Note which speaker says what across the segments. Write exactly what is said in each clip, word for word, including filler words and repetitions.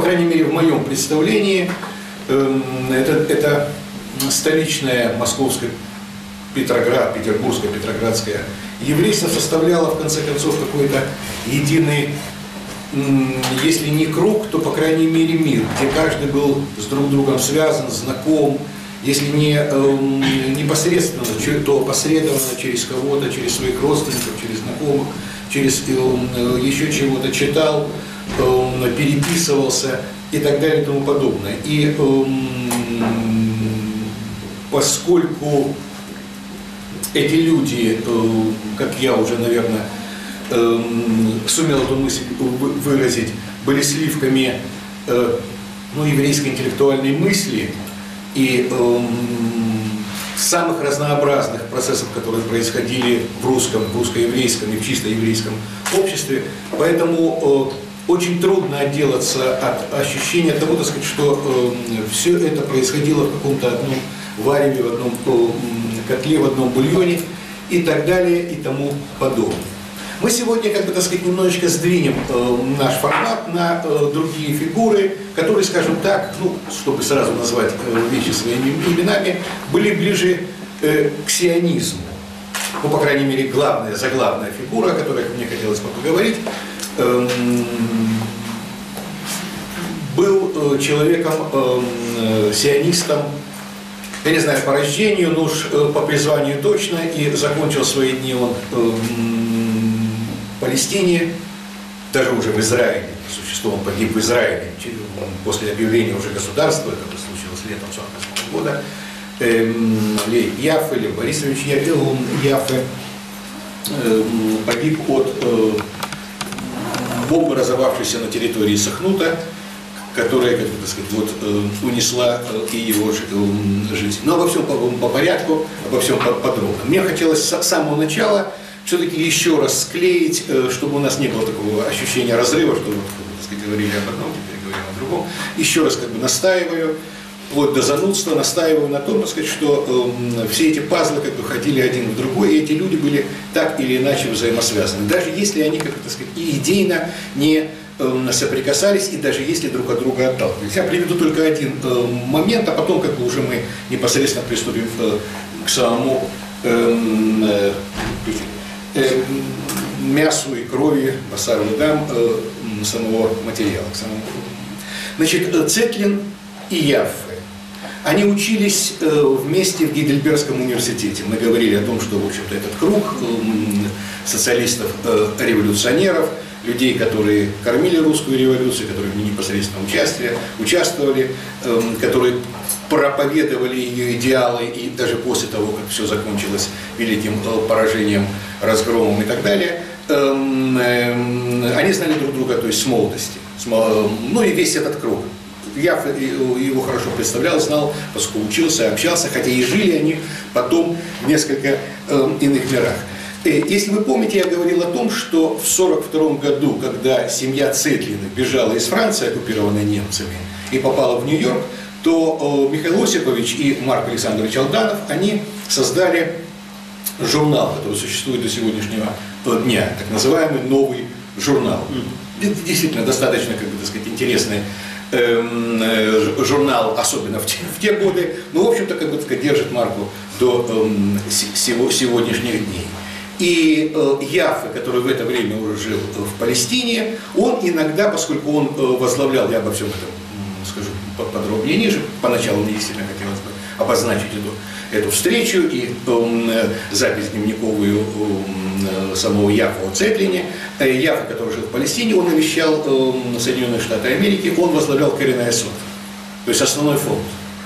Speaker 1: крайней мере, в моем представлении, это, это столичная московская, Петроград, петербургское, петроградское еврейство составляло, в конце концов, какой-то единый, если не круг, то, по крайней мере, мир, где каждый был с друг другом связан, знаком, если не э, непосредственно, то посредованно через кого-то, через своих родственников, через знакомых, через э, еще чего-то читал, э, переписывался и так далее и тому подобное. И э, поскольку эти люди, э, как я уже, наверное, э, сумел эту мысль выразить, были сливками э, ну, еврейской интеллектуальной мысли и э, самых разнообразных процессов, которые происходили в русском, в русско-еврейском и в чисто еврейском обществе. Поэтому э, очень трудно отделаться от ощущения того, так сказать, что э, все это происходило в каком-то одном вареве, в одном э, котле, в одном бульоне и так далее и тому подобное. Мы сегодня, как бы, так сказать, немножечко сдвинем э, наш формат на э, другие фигуры, которые, скажем так, ну, чтобы сразу назвать э, вещи своими именами, были ближе э, к сионизму. Ну, по крайней мере, главная, заглавная фигура, о которой мне хотелось бы поговорить, э, был э, человеком, э, сионистом, я не знаю, по рождению, но уж э, по призванию точно, и закончил свои дни он э, в Палестине, даже уже в Израиле, существом он погиб в Израиле, после объявления уже государства, это случилось летом сорок восьмого года, э, Лейб Яффе, Лев Борисович Яффе, э, погиб от э, бомбы, разорвавшейся на территории Сахнута, которая, как бы, так сказать, вот, э, унесла э, и его э, жизнь. Но обо всем по, по порядку, обо всем подробно. Мне хотелось с самого начала все-таки еще раз склеить, э, чтобы у нас не было такого ощущения разрыва, что, вот, так сказать, говорили об одном, теперь говорим о другом. Еще раз, как бы, настаиваю, вплоть до занудства, настаиваю на том, так сказать, что э, все эти пазлы, как бы, ходили один в другой, и эти люди были так или иначе взаимосвязаны. Даже если они, как бы, так сказать, и идейно не соприкасались, и даже если друг от друга отталкивались. Я приведу только один э, момент, а потом, как бы, уже мы непосредственно приступим э, к самому э, э, мясу и крови, басар вадам, э, самого материала. К самому. Значит, Цетлин и Яффе, они учились э, вместе в Гейдельбергском университете. Мы говорили о том, что, в общем-то, этот круг э, социалистов-революционеров, э, людей, которые кормили русскую революцию, которые в ней непосредственно участвовали, участвовали э, которые проповедовали ее идеалы, и даже после того, как все закончилось великим э, поражением, разгромом и так далее, э, э, они знали друг друга, то есть с молодости. С, э, ну и весь этот круг. Я его хорошо представлял, знал, поскольку учился, общался, хотя и жили они потом в несколько э, иных мирах. Если вы помните, я говорил о том, что в сорок втором году, когда семья Цетлиных бежала из Франции, оккупированной немцами, и попала в Нью-Йорк, то Михаил Осипович и Марк Александрович Алданов, они создали журнал, который существует до сегодняшнего дня, так называемый «Новый журнал». Это действительно достаточно, как бы, так сказать, интересный э, журнал, особенно в те, в те годы, но, в общем-то, как бы, так сказать, держит марку до э, сего, сегодняшних дней. И э, Яффе, который в это время уже жил в Палестине, он иногда, поскольку он э, возглавлял, я обо всем этом э, скажу подробнее ниже, поначалу мне действительно хотелось бы обозначить эту, эту встречу и э, запись дневниковую э, самого Яффе о Цетлине. Э, Яффе, который жил в Палестине, он навещал э, Соединенные Штаты Америки, он возглавлял Коренная Сот, то есть основной фонд.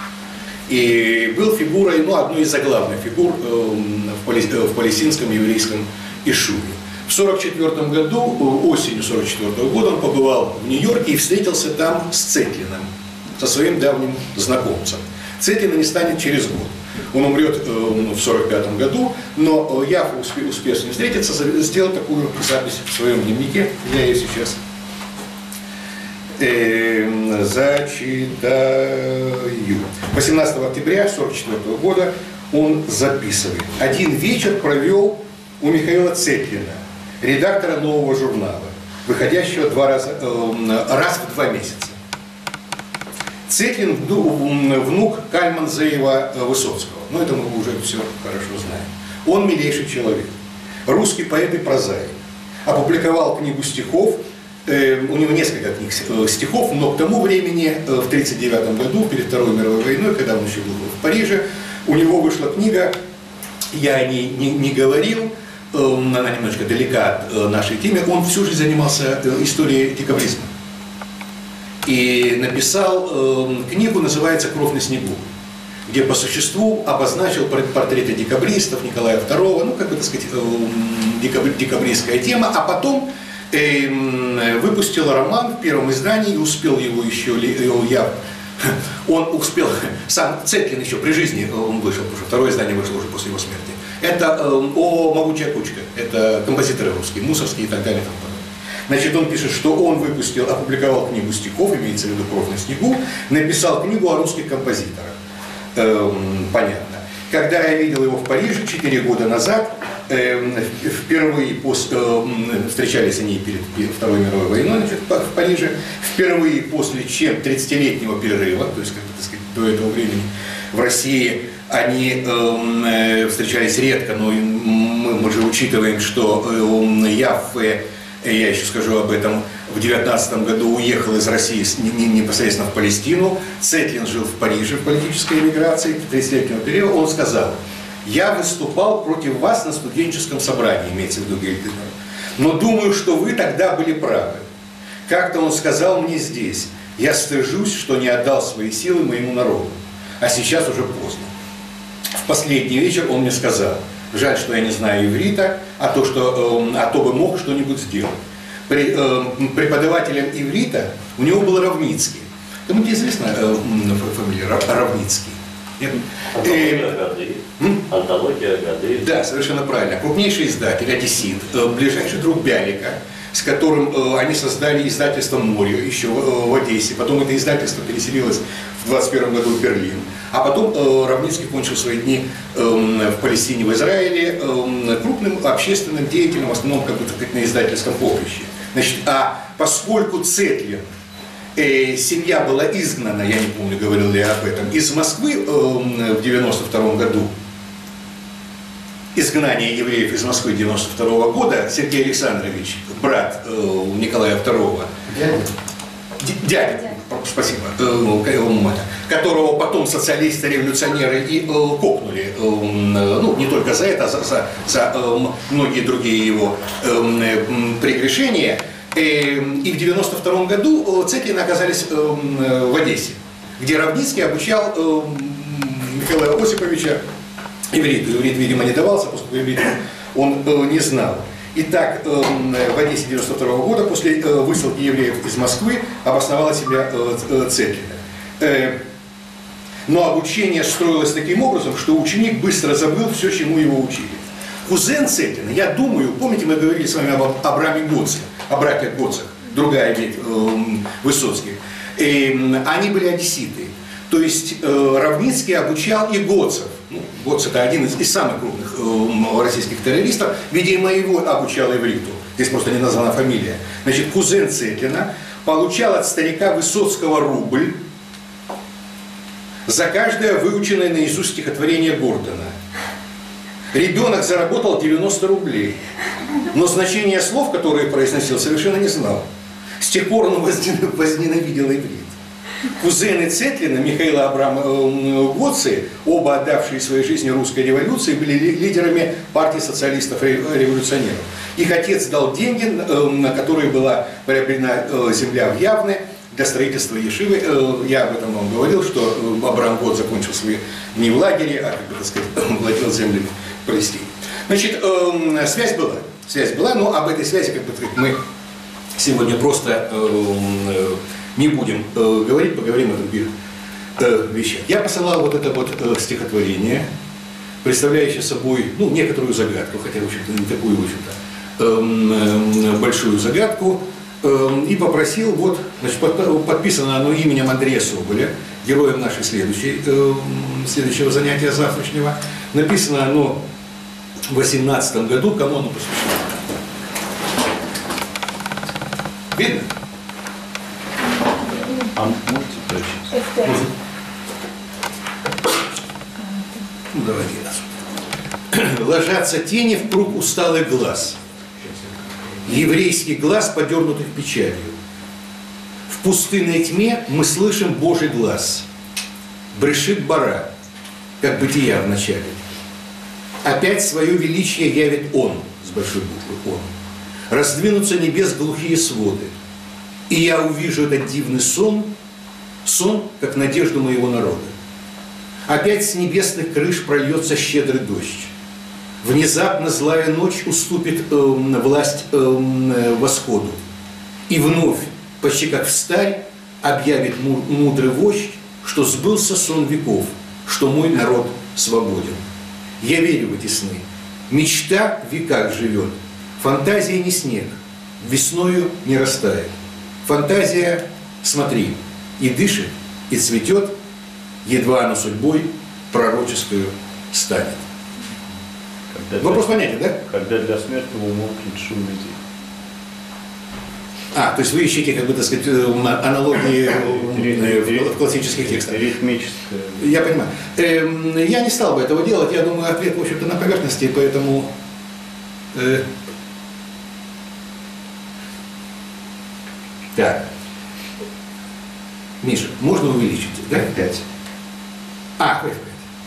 Speaker 1: И был фигурой, ну, одной из заглавных фигур э, в, пале, в палестинском еврейском Ишуве. В сорок четвёртом году, осенью сорок четвёртого года, он побывал в Нью-Йорке и встретился там с Цетлиным, со своим давним знакомцем. Цетлина не станет через год. Он умрет э, в сорок пятом году, но Яффе успел, успел с ним встретиться, сделал такую запись в своем дневнике. Я ее сейчас э, зачитаю. восемнадцатого октября сорок четвёртого года он записывает. Один вечер провел у Михаила Цетлина, редактора «Нового журнала», выходящего два раза, э, раз в два месяца. Цетлин внук Кальман-Зеева-Высоцкого. Ну, это мы уже все хорошо знаем. Он милейший человек. Русский поэт и прозаик. Опубликовал книгу стихов. Э, у него несколько книг стихов, но к тому времени, э, в тридцать девятом году, перед Второй мировой войной, когда он еще был в Париже, у него вышла книга, я о ней не, не говорил, э, она немножко далека от э, нашей темы. Он всю жизнь занимался э, историей декабризма. И написал э, книгу, называется «Кровь на снегу», где по существу обозначил портреты декабристов, Николая второго, ну, как бы, так сказать, э, декабристская тема, а потом э, выпустил роман в первом издании, и успел его еще, я, он успел, сам Цетлин еще при жизни он вышел, потому что второе издание вышло уже после его смерти. Это э, о «Могучая кучка», это композиторы русские, Мусорские и так далее. Значит, он пишет, что он выпустил, опубликовал книгу стихов, имеется в виду «Кровь на снегу», написал книгу о русских композиторах. Эм, понятно. Когда я видел его в Париже четыре года назад, эм, впервые после, эм, встречались они перед, перед Второй мировой войной, значит, в Париже, впервые после чем тридцатилетнего перерыва, то есть, как бы, так сказать, до этого времени в России они эм, встречались редко, но мы, мы же учитываем, что эм, я в Я еще скажу об этом. В девятнадцатом году уехал из России непосредственно в Палестину. Цетлин жил в Париже в политической эмиграции тридцатилетнего периода. Он сказал: я выступал против вас на студенческом собрании, имеется в виду Гельдер. Но думаю, что вы тогда были правы. Как-то он сказал мне здесь: я стыжусь, что не отдал свои силы моему народу. А сейчас уже поздно. В последний вечер он мне сказал: жаль, что я не знаю иврита, а то, что, э, а то бы мог что-нибудь сделать. При, э, преподавателем иврита у него был Равницкий. Кому-то известна э, фамилия Равницкий? Нет?
Speaker 2: Антология Агады. Антология Агады.
Speaker 1: Да, совершенно правильно. Крупнейший издатель, одессит, э, ближайший друг Бялика, с которым э, они создали издательство «Море» еще в, в Одессе. Потом это издательство переселилось в двадцать первом году в Берлин. А потом э, Равницкий кончил свои дни э, в Палестине, в Израиле, э, крупным общественным деятелем, в основном, как бы, так сказать, на издательском поприще. Значит, а поскольку Цетлин, э, семья была изгнана, я не помню, говорил ли я об этом, из Москвы э, в девяносто втором году, изгнание евреев из Москвы девяносто второго года, Сергей Александрович, брат э, Николая второго, дядя, дядя, спасибо, э, которого потом социалисты-революционеры и э, копнули, э, ну, не только за это, а за, за, за э, многие другие его э, прегрешения. Э, и в девяносто втором году э, Цетлины оказались э, в Одессе, где Равницкий обучал э, Михаила Осиповича ивриту. Иврит, видимо, не давался, поскольку иврит он э, не знал. Итак, э, в Одессе девяносто второго года, после э, высылки евреев из Москвы, обосновала себя э, Цетлина. Э, но обучение строилось таким образом, что ученик быстро забыл все, чему его учили. Кузен Цетлина, я думаю, помните, мы говорили с вами об Абраме Гоце, о братьях Гоцах, другая ведь э, Высоцких. Э, они были одесситы. То есть э, Равницкий обучал и Гоцев. Ну, Гоц — это один из, из самых крупных э, российских террористов. Видимо, его обучал ивриту. Здесь просто не названа фамилия. Значит, кузен Цетлина получал от старика Высоцкого рубль за каждое выученное наизусть стихотворение Гордона. Ребенок заработал девяносто рублей. Но значение слов, которые произносил, совершенно не знал. С тех пор он возненавидел иврит. Кузены Цетлина, Михаила Абрама Гоцы, оба отдавшие своей жизни русской революции, были лидерами партии социалистов-революционеров. Их отец дал деньги, на которые была приобретена земля в Явне для строительства Ешивы. Я об этом вам говорил, что Абрам Гоц закончил свои дни в лагере, а, как бы, так сказать, владел землей в Палестине. Значит, связь была. Связь была, но об этой связи, как бы, мы сегодня просто не будем э, говорить, поговорим о других э, вещах. Я посылал вот это вот э, стихотворение, представляющее собой, ну, некоторую загадку, хотя, в общем-то, не такую, в общем-то, э, э, большую загадку, э, и попросил, вот, значит, под, подписано оно именем Андрея Соболя, героем нашей следующей, э, следующего занятия завтрашнего. Написано оно в восемнадцатом году, кому оно посвящено? Видно?
Speaker 2: А можете прочесть?
Speaker 1: Ну, давайте отсюда. Ложатся тени в круг усталых глаз. Еврейский глаз, подернутых печалью. В пустынной тьме мы слышим Божий глаз. Брешит бара, как бытия в начале. Опять свое величие явит Он, с большой буквы Он. Раздвинутся небес глухие своды. И я увижу этот дивный сон, сон, как надежду моего народа. Опять с небесных крыш прольется щедрый дождь. Внезапно злая ночь уступит э, власть э, восходу. И вновь, почти как встарь, объявит мудрый вождь, что сбылся сон веков, что мой народ свободен. Я верю в эти сны. Мечта в веках живет. Фантазия не снег, весною не растает. Фантазия, смотри, и дышит, и цветет, едва она судьбой пророческую станет.
Speaker 2: Когда
Speaker 1: Вопрос
Speaker 2: для,
Speaker 1: понятен, да?
Speaker 2: Когда для смертного умолкнет шум людей.
Speaker 1: А, то есть вы ищете, как бы, так сказать, аналогии в классических текстах.
Speaker 2: Ритмическое.
Speaker 1: Я понимаю. Я не стал бы этого делать, я думаю, ответ, в общем-то, на поверхности, поэтому... Так. Миша, можно увеличить, да? пять. А, пять.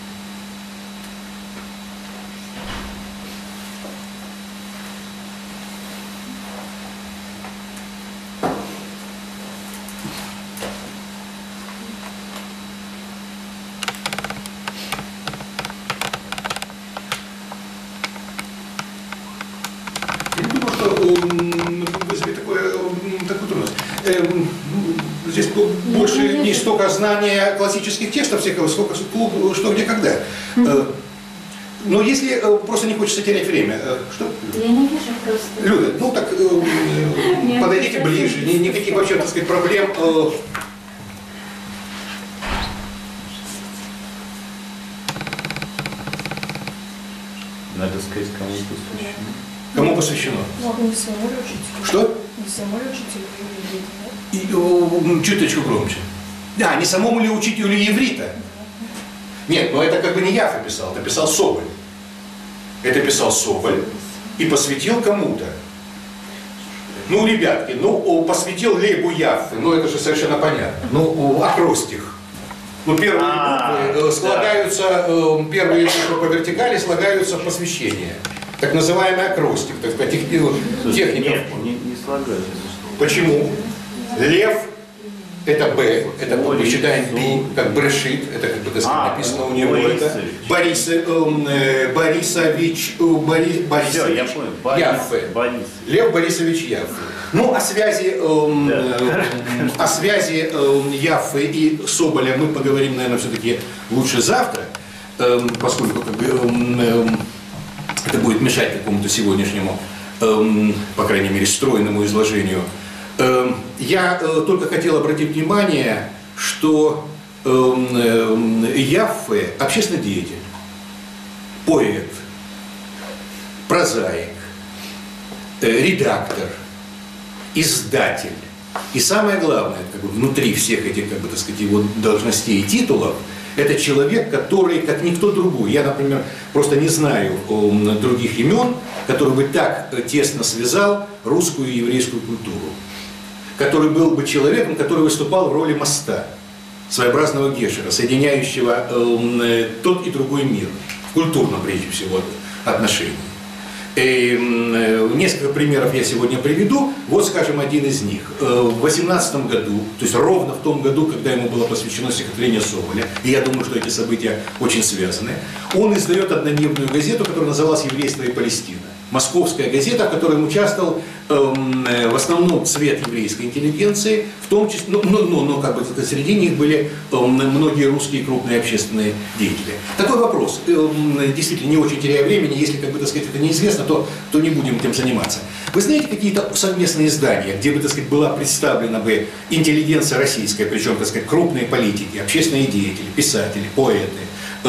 Speaker 1: Я не думаю, что вызовет такое, такую трудность. Здесь больше не столько знания классических текстов всякого, сколько что, где, когда. Но если просто не хочется терять время, что?
Speaker 3: Я не вижу просто.
Speaker 1: Люда, ну так подойдите ближе, никаких вообще, так сказать, проблем.
Speaker 2: Надо сказать, кому посвящено.
Speaker 1: Кому посвящено?
Speaker 3: Ну, не самому учителю.
Speaker 1: Что?
Speaker 3: Не самому учителю еврея, да?
Speaker 1: И, чуточку громче. Да, не самому ли учителю еврита? Нет, но это как бы не Яффе писал, это писал Соболь. Это писал Соболь и посвятил кому-то. Ну, ребятки, ну, посвятил Лейбу Яффе, ну, это же совершенно понятно. Ну, акростих. Ну, первые буквы слагаются, первые буквы по вертикали слагаются в посвящение. Так называемый акростик, так сказать, техников.
Speaker 2: Нет, не, не слагаются.
Speaker 1: Почему? Лев – это Б, это мы считаем Би, как Брешит, это как бы, так сказать,
Speaker 2: а,
Speaker 1: написано у него. Это Борис, э, Борисович, э, Борис, Борисович
Speaker 2: я понял.
Speaker 1: Яффе.
Speaker 2: Борис.
Speaker 1: Лев Борисович Яффе. Ну, о связи, э,
Speaker 2: Да.
Speaker 1: э, о связи э, Яффе и Соболя мы поговорим, наверное, все-таки лучше завтра, э, поскольку как бы, э, э, это будет мешать какому-то сегодняшнему, э, по крайней мере, стройному изложению. Э, я э, только хотел обратить внимание, что э, э, Яффе – общественный деятель, поэт, прозаик, э, редактор, издатель. И самое главное, как бы, внутри всех этих, как бы, так сказать, его должностей и титулов, это человек, который, как никто другой, я, например, просто не знаю э, других имен, который бы так тесно связал русскую и еврейскую культуру, который был бы человеком, который выступал в роли моста, своеобразного гешера, соединяющего э, тот и другой мир, в культурном, прежде всего, отношении. И, э, несколько примеров я сегодня приведу. Вот, скажем, один из них. Э, в восемнадцатом году, то есть ровно в том году, когда ему было посвящено стихотворение Соболя, и я думаю, что эти события очень связаны, он издает однодневную газету, которая называлась «Еврейство и Палестина». Московская газета, в которой участвовал э, в основном цвет еврейской интеллигенции, в том числе, ну, ну, ну, ну как бы среди них были э, многие русские крупные общественные деятели. Такой вопрос, э, действительно, не очень теряя времени, если, как бы, так сказать, это неизвестно, то, то не будем этим заниматься. Вы знаете какие-то совместные издания, где бы, так сказать, была представлена бы интеллигенция российская, причем, так сказать, крупные политики, общественные деятели, писатели, поэты,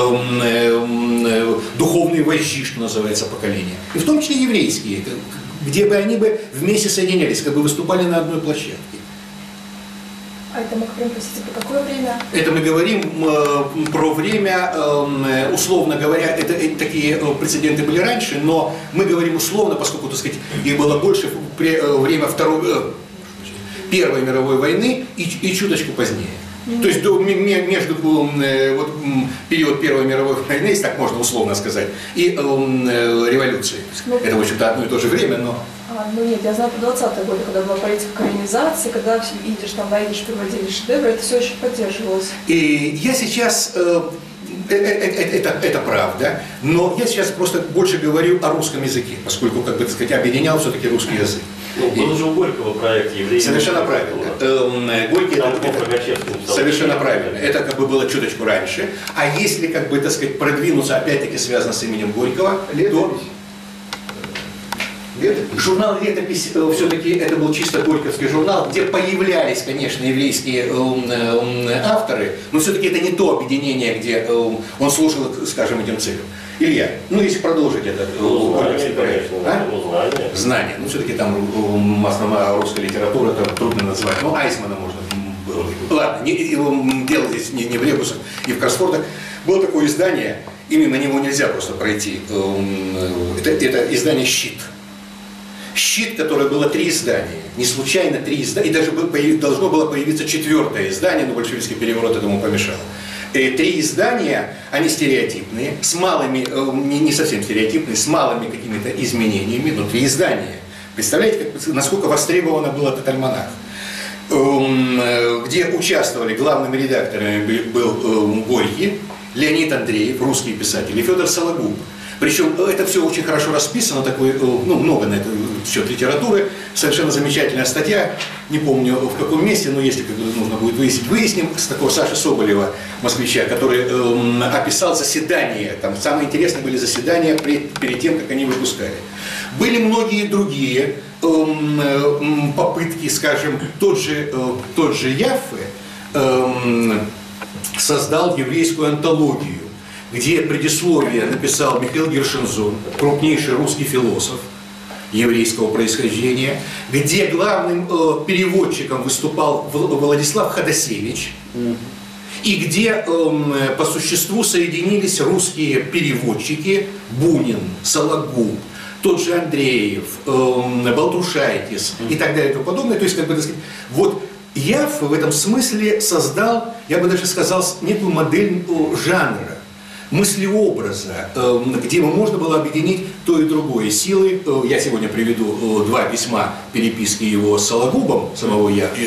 Speaker 1: духовные вожди, что называется, поколения, и в том числе еврейские, где бы они бы вместе соединялись, как бы выступали на одной площадке.
Speaker 3: А это мы говорим, простите, про какое время?
Speaker 1: Это мы говорим э, про время, э, условно говоря, это, это такие прецеденты были раньше, но мы говорим условно, поскольку, так сказать, их было больше в э, время второй, э, Первой мировой войны и, и чуточку позднее. Mm-hmm. То есть до, между э, вот, период Первой мировой войны, если так можно условно сказать, и э, революции. Mm-hmm. Это, в общем-то, одно и то же время, но...
Speaker 3: А, ну нет, я знаю по двадцатые годы, когда была политика колонизации, когда видишь, там, видишь, приводили шедевры, это все очень поддерживалось.
Speaker 1: И я сейчас... Э, Это, это, это правда, но я сейчас просто больше говорю о русском языке, поскольку, как бы, так сказать, объединял все-таки русский язык.
Speaker 4: Ну, был же у Горького проект «Евреи».
Speaker 1: Совершенно правильно. Горький это, это, совершенно правильно. Это как бы было чуточку раньше. А если, как бы, так сказать, продвинуться, опять-таки связано с именем Горького, то... Летопись. Журнал «Летопись» все-таки это был чисто горьковский журнал, где появлялись, конечно, еврейские авторы, но все-таки это не то объединение, где он служил, скажем, этим целям. Илья, ну если продолжить этот
Speaker 4: ну, знание, конечно,
Speaker 1: а?
Speaker 4: ну, знание.
Speaker 1: Знание. Ну все-таки там основная русская литература, там трудно назвать, но Айзмана можно было. Ладно, не, дело здесь не, не в ребусах и в кроссвордах. Было такое издание, и мимо него нельзя просто пройти. Это, это издание «Щит». «Щит», которое было три издания, не случайно три издания, и даже должно было появиться четвертое издание, но большевистский переворот этому помешал. И три издания, они стереотипные, с малыми, не, не совсем стереотипные, с малыми какими-то изменениями, но три издания. Представляете, как, насколько востребовано был этот альманах? Где участвовали главными редакторами был Горький, Леонид Андреев, русский писатель, и Федор Сологуб. Причем это все очень хорошо расписано, такой, ну, много на этот счет литературы, совершенно замечательная статья, не помню в каком месте, но если нужно будет выяснить, выясним, с такого Саши Соболева, москвича, который э, описал заседания, там самые интересные были заседания пред, перед тем, как они выпускали. Были многие другие э, э, попытки, скажем, тот же, э, тот же Яффе э, создал еврейскую антологию, где предисловие написал Михаил Гершензон, крупнейший русский философ еврейского происхождения, где главным э, переводчиком выступал Владислав Ходосевич, mm-hmm. и где э, по существу соединились русские переводчики Бунин, Сологуб, тот же Андреев, э, Балтрушайтис mm-hmm. и так далее и тому подобное. То есть, как бы, так сказать, вот Яффе в этом смысле создал, я бы даже сказал, некую модель жанра, мыслеобраза, где можно было объединить то и другое силы. Я сегодня приведу два письма переписки его с Сологубом, самого Яффе.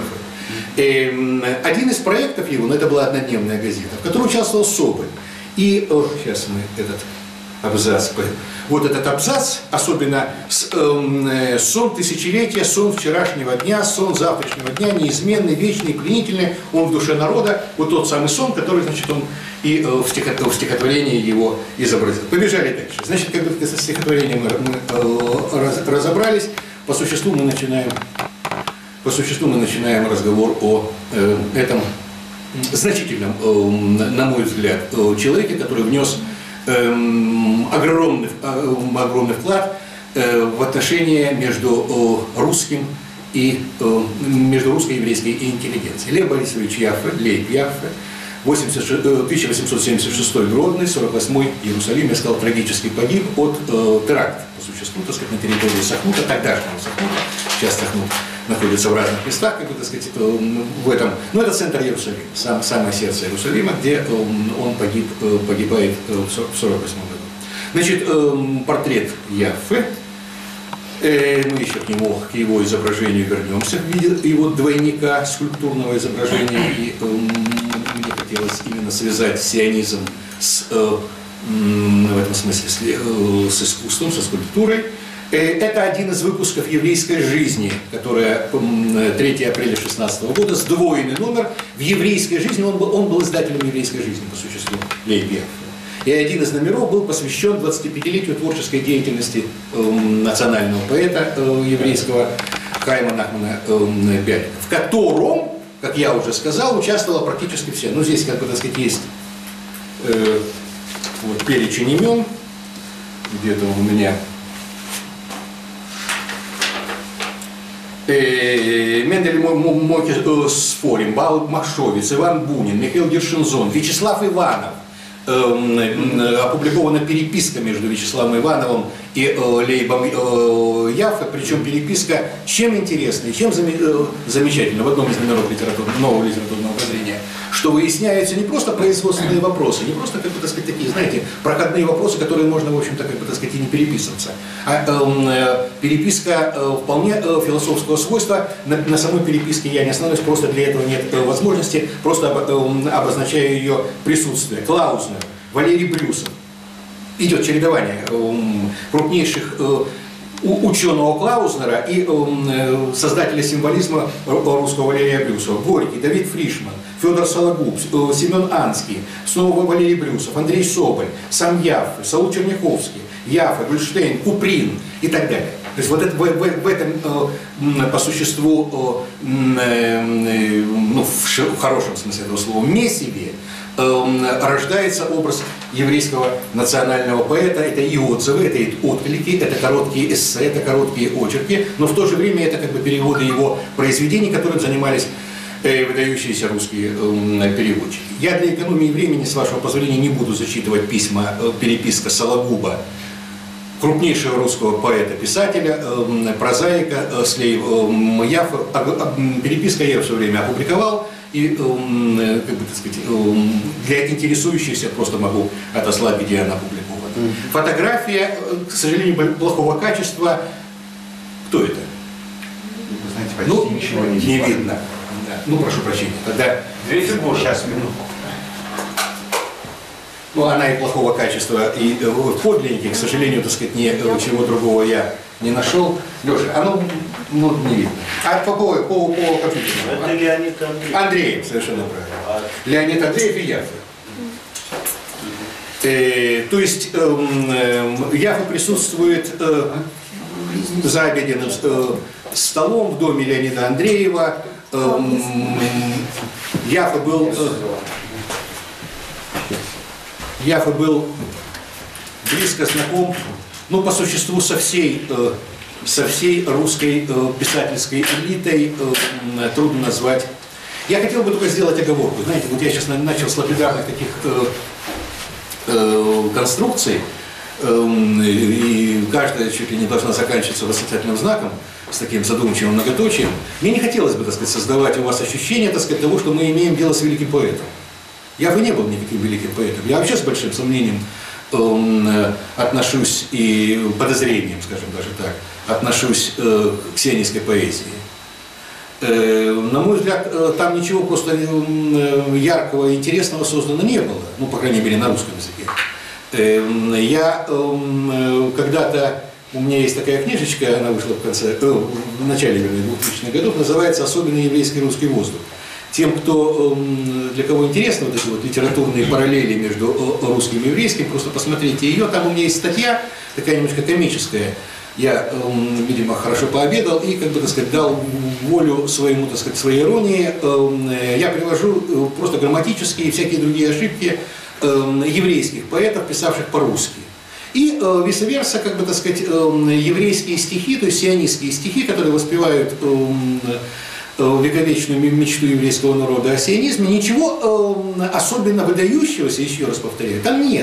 Speaker 1: Один из проектов его, ну, это была однодневная газета, в которой участвовал Соболь. И сейчас мы этот абзац, вот этот абзац, особенно э, сон тысячелетия, сон вчерашнего дня, сон завтрашнего дня, неизменный, вечный, пленительный, он в душе народа, вот тот самый сон, который, значит, он и в, стихо, в стихотворении его изобразил. Побежали дальше. Значит, как бы со стихотворением мы, мы э, раз, разобрались, по существу мы начинаем, по существу мы начинаем разговор о э, этом значительном, э, на мой взгляд, э, человеке, который внес огромный, огромный вклад в отношения между русским и между русской и еврейской интеллигенцией. Лев Борисович Яффе, Лейб Яффе, тысяча восемьсот семьдесят шестой Гродный, сорок восьмой Иерусалим, я сказал, трагически погиб от э, теракта, по существу, так сказать, на территории Сахмута, тогдашнего Сахмута, сейчас Сахмут находится в разных местах, как бы, так сказать, э, в этом, ну, это центр Иерусалима, сам, самое сердце Иерусалима, где э, он погиб, э, погибает э, в сорок восьмом году. Значит, э, портрет Яффе, э, мы еще к нему, к его изображению вернемся, видел его двойника, скульптурного изображения, и э, мне хотелось именно связать сионизм с, э, в этом смысле с, э, с искусством, со скульптурой. Э, это один из выпусков «Еврейской жизни», которая третьего апреля шестнадцатого года, сдвоенный номер. В «Еврейской жизни» он был, он был издателем «Еврейской жизни» по существу, Лейб Яффе. И один из номеров был посвящен двадцатипятилетию творческой деятельности э, национального поэта э, еврейского Хайма Нахмана э, Бялика, в котором, как я уже сказал, участвовала практически все. Ну, здесь, как бы, так сказать, есть э, вот, перечень имен, где-то он у меня. Мендель Моки Спорим, Бал Махшовец, Иван Бунин, Михаил Гершинзон, Вячеслав Иванов. Опубликована переписка между Вячеславом Ивановым и Лейбом Яффе, причем переписка чем интересна, чем замечательна в одном из номеров литературного, нового литературного обозрения, что выясняются не просто производственные вопросы, не просто, как бы, так сказать, такие, знаете, проходные вопросы, которые можно, в общем-то, как бы, так сказать, и не переписываться, а э, переписка э, вполне э, философского свойства. На, на самой переписке я не остановлюсь, просто для этого нет э, возможности, просто об, э, обозначаю ее присутствие. Клаузнер, Валерий Брюсов. Идет чередование э, крупнейших э, ученого Клаузнера и э, создателя символизма русского Валерия Брюсова. Горький, Давид Фришман, Федор Сологуб, э, Семен Анский, снова Валерий Брюсов, Андрей Соболь, сам Яффе, Саул Черняховский, Яффе, Гольштейн, Куприн и так далее. То есть вот это, в, в, в этом э, по существу, э, э, ну, в, в хорошем смысле этого слова, месиве, рождается образ еврейского национального поэта. Это и отзывы, это и отклики, это короткие эссе, это короткие очерки, но в то же время это как бы переводы его произведений, которым занимались э, выдающиеся русские э, переводчики. Я для экономии времени, с вашего позволения, не буду зачитывать письма, э, переписка Сологуба, крупнейшего русского поэта-писателя, э, прозаика, э, Слей э, Яффе. Переписка я все время опубликовал. И, как бы, так сказать, для интересующихся просто могу отослать, где она опубликована. Mm-hmm. Фотография, к сожалению, плохого качества. Кто это?
Speaker 5: Вы знаете, почти
Speaker 1: ну,
Speaker 5: ничего не,
Speaker 1: не видно. Да. Ну, прошу прощения. Тогда...
Speaker 5: Две фигуры. Сейчас, минуту.
Speaker 1: Ну, она и плохого качества, и подлинники, к сожалению, так сказать, ничего другого я не нашел. Леша, а ну, ну не видно. А по, по, по, по компьютеру?
Speaker 4: Это Леонид Андреев. Андреев,
Speaker 1: совершенно правильно. А... Леонид Андреев и Яффе. Э, то есть э, э, Яффе присутствует э, за обеденным э, столом в доме Леонида Андреева. Э, э, Яффе был... Э, Яффе был близко знаком, ну, по существу, со всей, э, со всей русской э, писательской элитой, э, трудно назвать. Я хотел бы только сделать оговорку. Знаете, вот я сейчас начал с лапидарных таких э, э, конструкций, э, и каждая чуть ли не должна заканчиваться восклицательным знаком, с таким задумчивым многоточием. Мне не хотелось бы, так сказать, создавать у вас ощущение, так сказать, того, что мы имеем дело с великим поэтом. Я бы не был никаким великим поэтом. Я вообще с большим сомнением э, отношусь и подозрением, скажем даже так, отношусь э, к сионистской поэзии. Э, на мой взгляд, э, там ничего просто э, яркого и интересного создано не было, ну, по крайней мере, на русском языке. Э, я э, когда-то, у меня есть такая книжечка, она вышла в конце, э, в начале, вернее, двухтысячных годов, называется «Особенный еврейский русский воздух». Тем, кто, для кого интересны вот эти вот литературные параллели между русским и еврейским, просто посмотрите ее. Там у меня есть статья, такая немножко комическая. Я, видимо, хорошо пообедал и, как бы, так сказать, дал волю своему, так сказать, своей иронии. Я привожу просто грамматические и всякие другие ошибки еврейских поэтов, писавших по-русски. И vice-versa, как бы, так сказать, еврейские стихи, то есть сионистские стихи, которые воспевают вековечную мечту еврейского народа о сионизме, ничего э, особенно выдающегося, еще раз повторяю, там нет.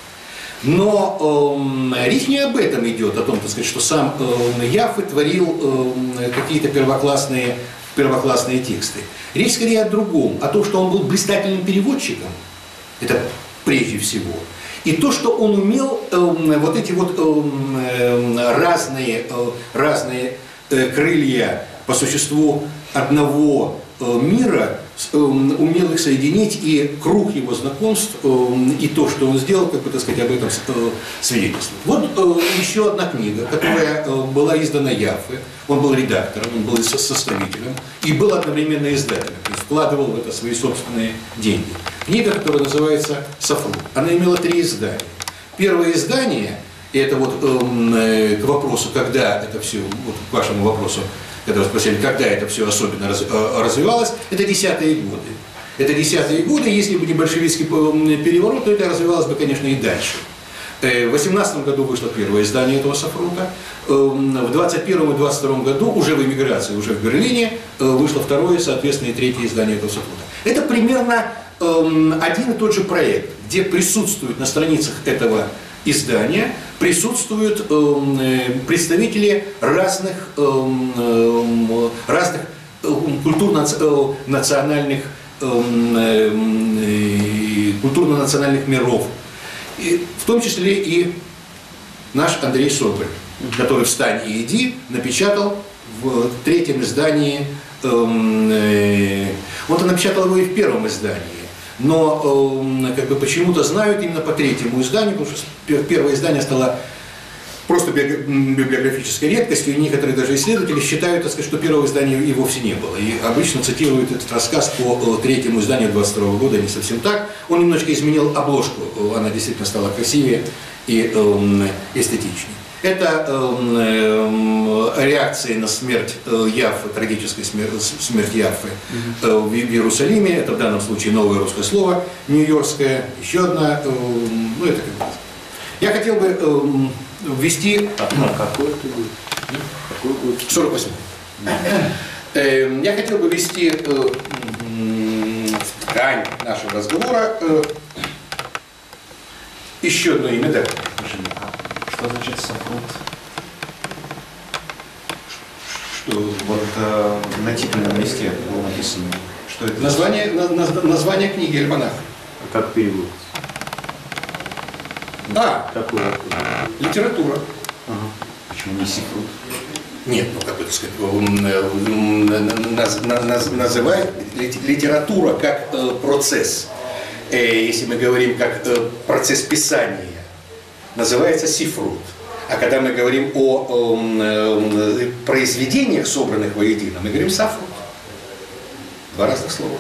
Speaker 1: Но э, речь не об этом идет, о том, так сказать, что сам э, Яффе творил э, какие-то первоклассные, первоклассные тексты. Речь скорее о другом, о том, что он был блистательным переводчиком, это прежде всего. И то, что он умел э, вот эти вот э, разные, э, разные э, крылья по существу одного э, мира, э, умел их соединить, и круг его знакомств, э, и то, что он сделал, как бы, так сказать, об этом э, свидетельствует. Вот э, еще одна книга, которая э, была издана Яффе. Он был редактором, он был составителем, и был одновременно издателем, то есть вкладывал в это свои собственные деньги. Книга, которая называется «Софру». Она имела три издания. Первое издание, и это вот э, к вопросу, когда это все, вот к вашему вопросу, когда вы спросили, когда это все особенно раз, развивалось, это десятые годы. Это десятые годы, если бы не большевистский переворот, то это развивалось бы, конечно, и дальше. В восемнадцатом году вышло первое издание этого софрута. В двадцать первом и двадцать втором году, уже в эмиграции, уже в Берлине, вышло второе, соответственно, и третье издание этого софрута. Это примерно один и тот же проект, где присутствуют на страницах этого издания, присутствуют представители разных, разных культурно-национальных культурно-национальных миров. И в том числе и наш Андрей Соболь, который в «Встань и иди» напечатал в третьем издании, э, он-то напечатал его и в первом издании, но э, как бы почему-то знают именно по третьему изданию, потому что первое издание стало просто библиографической редкостью, и некоторые даже исследователи считают, так сказать, что первого издания и вовсе не было. И обычно цитируют этот рассказ по третьему изданию двадцать второго года, не совсем так. Он немножко изменил обложку, она действительно стала красивее и э, эстетичнее. Это э, реакции на смерть э, Яффы, трагическая смерть, смерть Яффы э, в, в Иерусалиме. Это в данном случае новое русское слово, нью-йоркское. Еще одна, э, ну это как бы. Я хотел бы э, ввести...
Speaker 2: А какой это будет? Какой будет?
Speaker 1: сорок восьмой. Э, я хотел бы ввести э, в ткань нашего разговора э, еще одно имя, да.
Speaker 5: Что значит софрут?
Speaker 1: Что?
Speaker 5: Вот э, на титульном листе было написано. Что это?
Speaker 1: Название, на, на, название книги «Альманах».
Speaker 2: А как перевод?
Speaker 1: А,
Speaker 2: Какой?
Speaker 1: литература.
Speaker 2: Ага.
Speaker 5: Почему не сифрут?
Speaker 1: Нет, ну как бы, так сказать, наз, наз, называет литература как э, процесс. Э, если мы говорим как э, процесс писания, называется сифрут. А когда мы говорим о э, э, произведениях, собранных воедино, мы говорим сафрут. Два разных слова.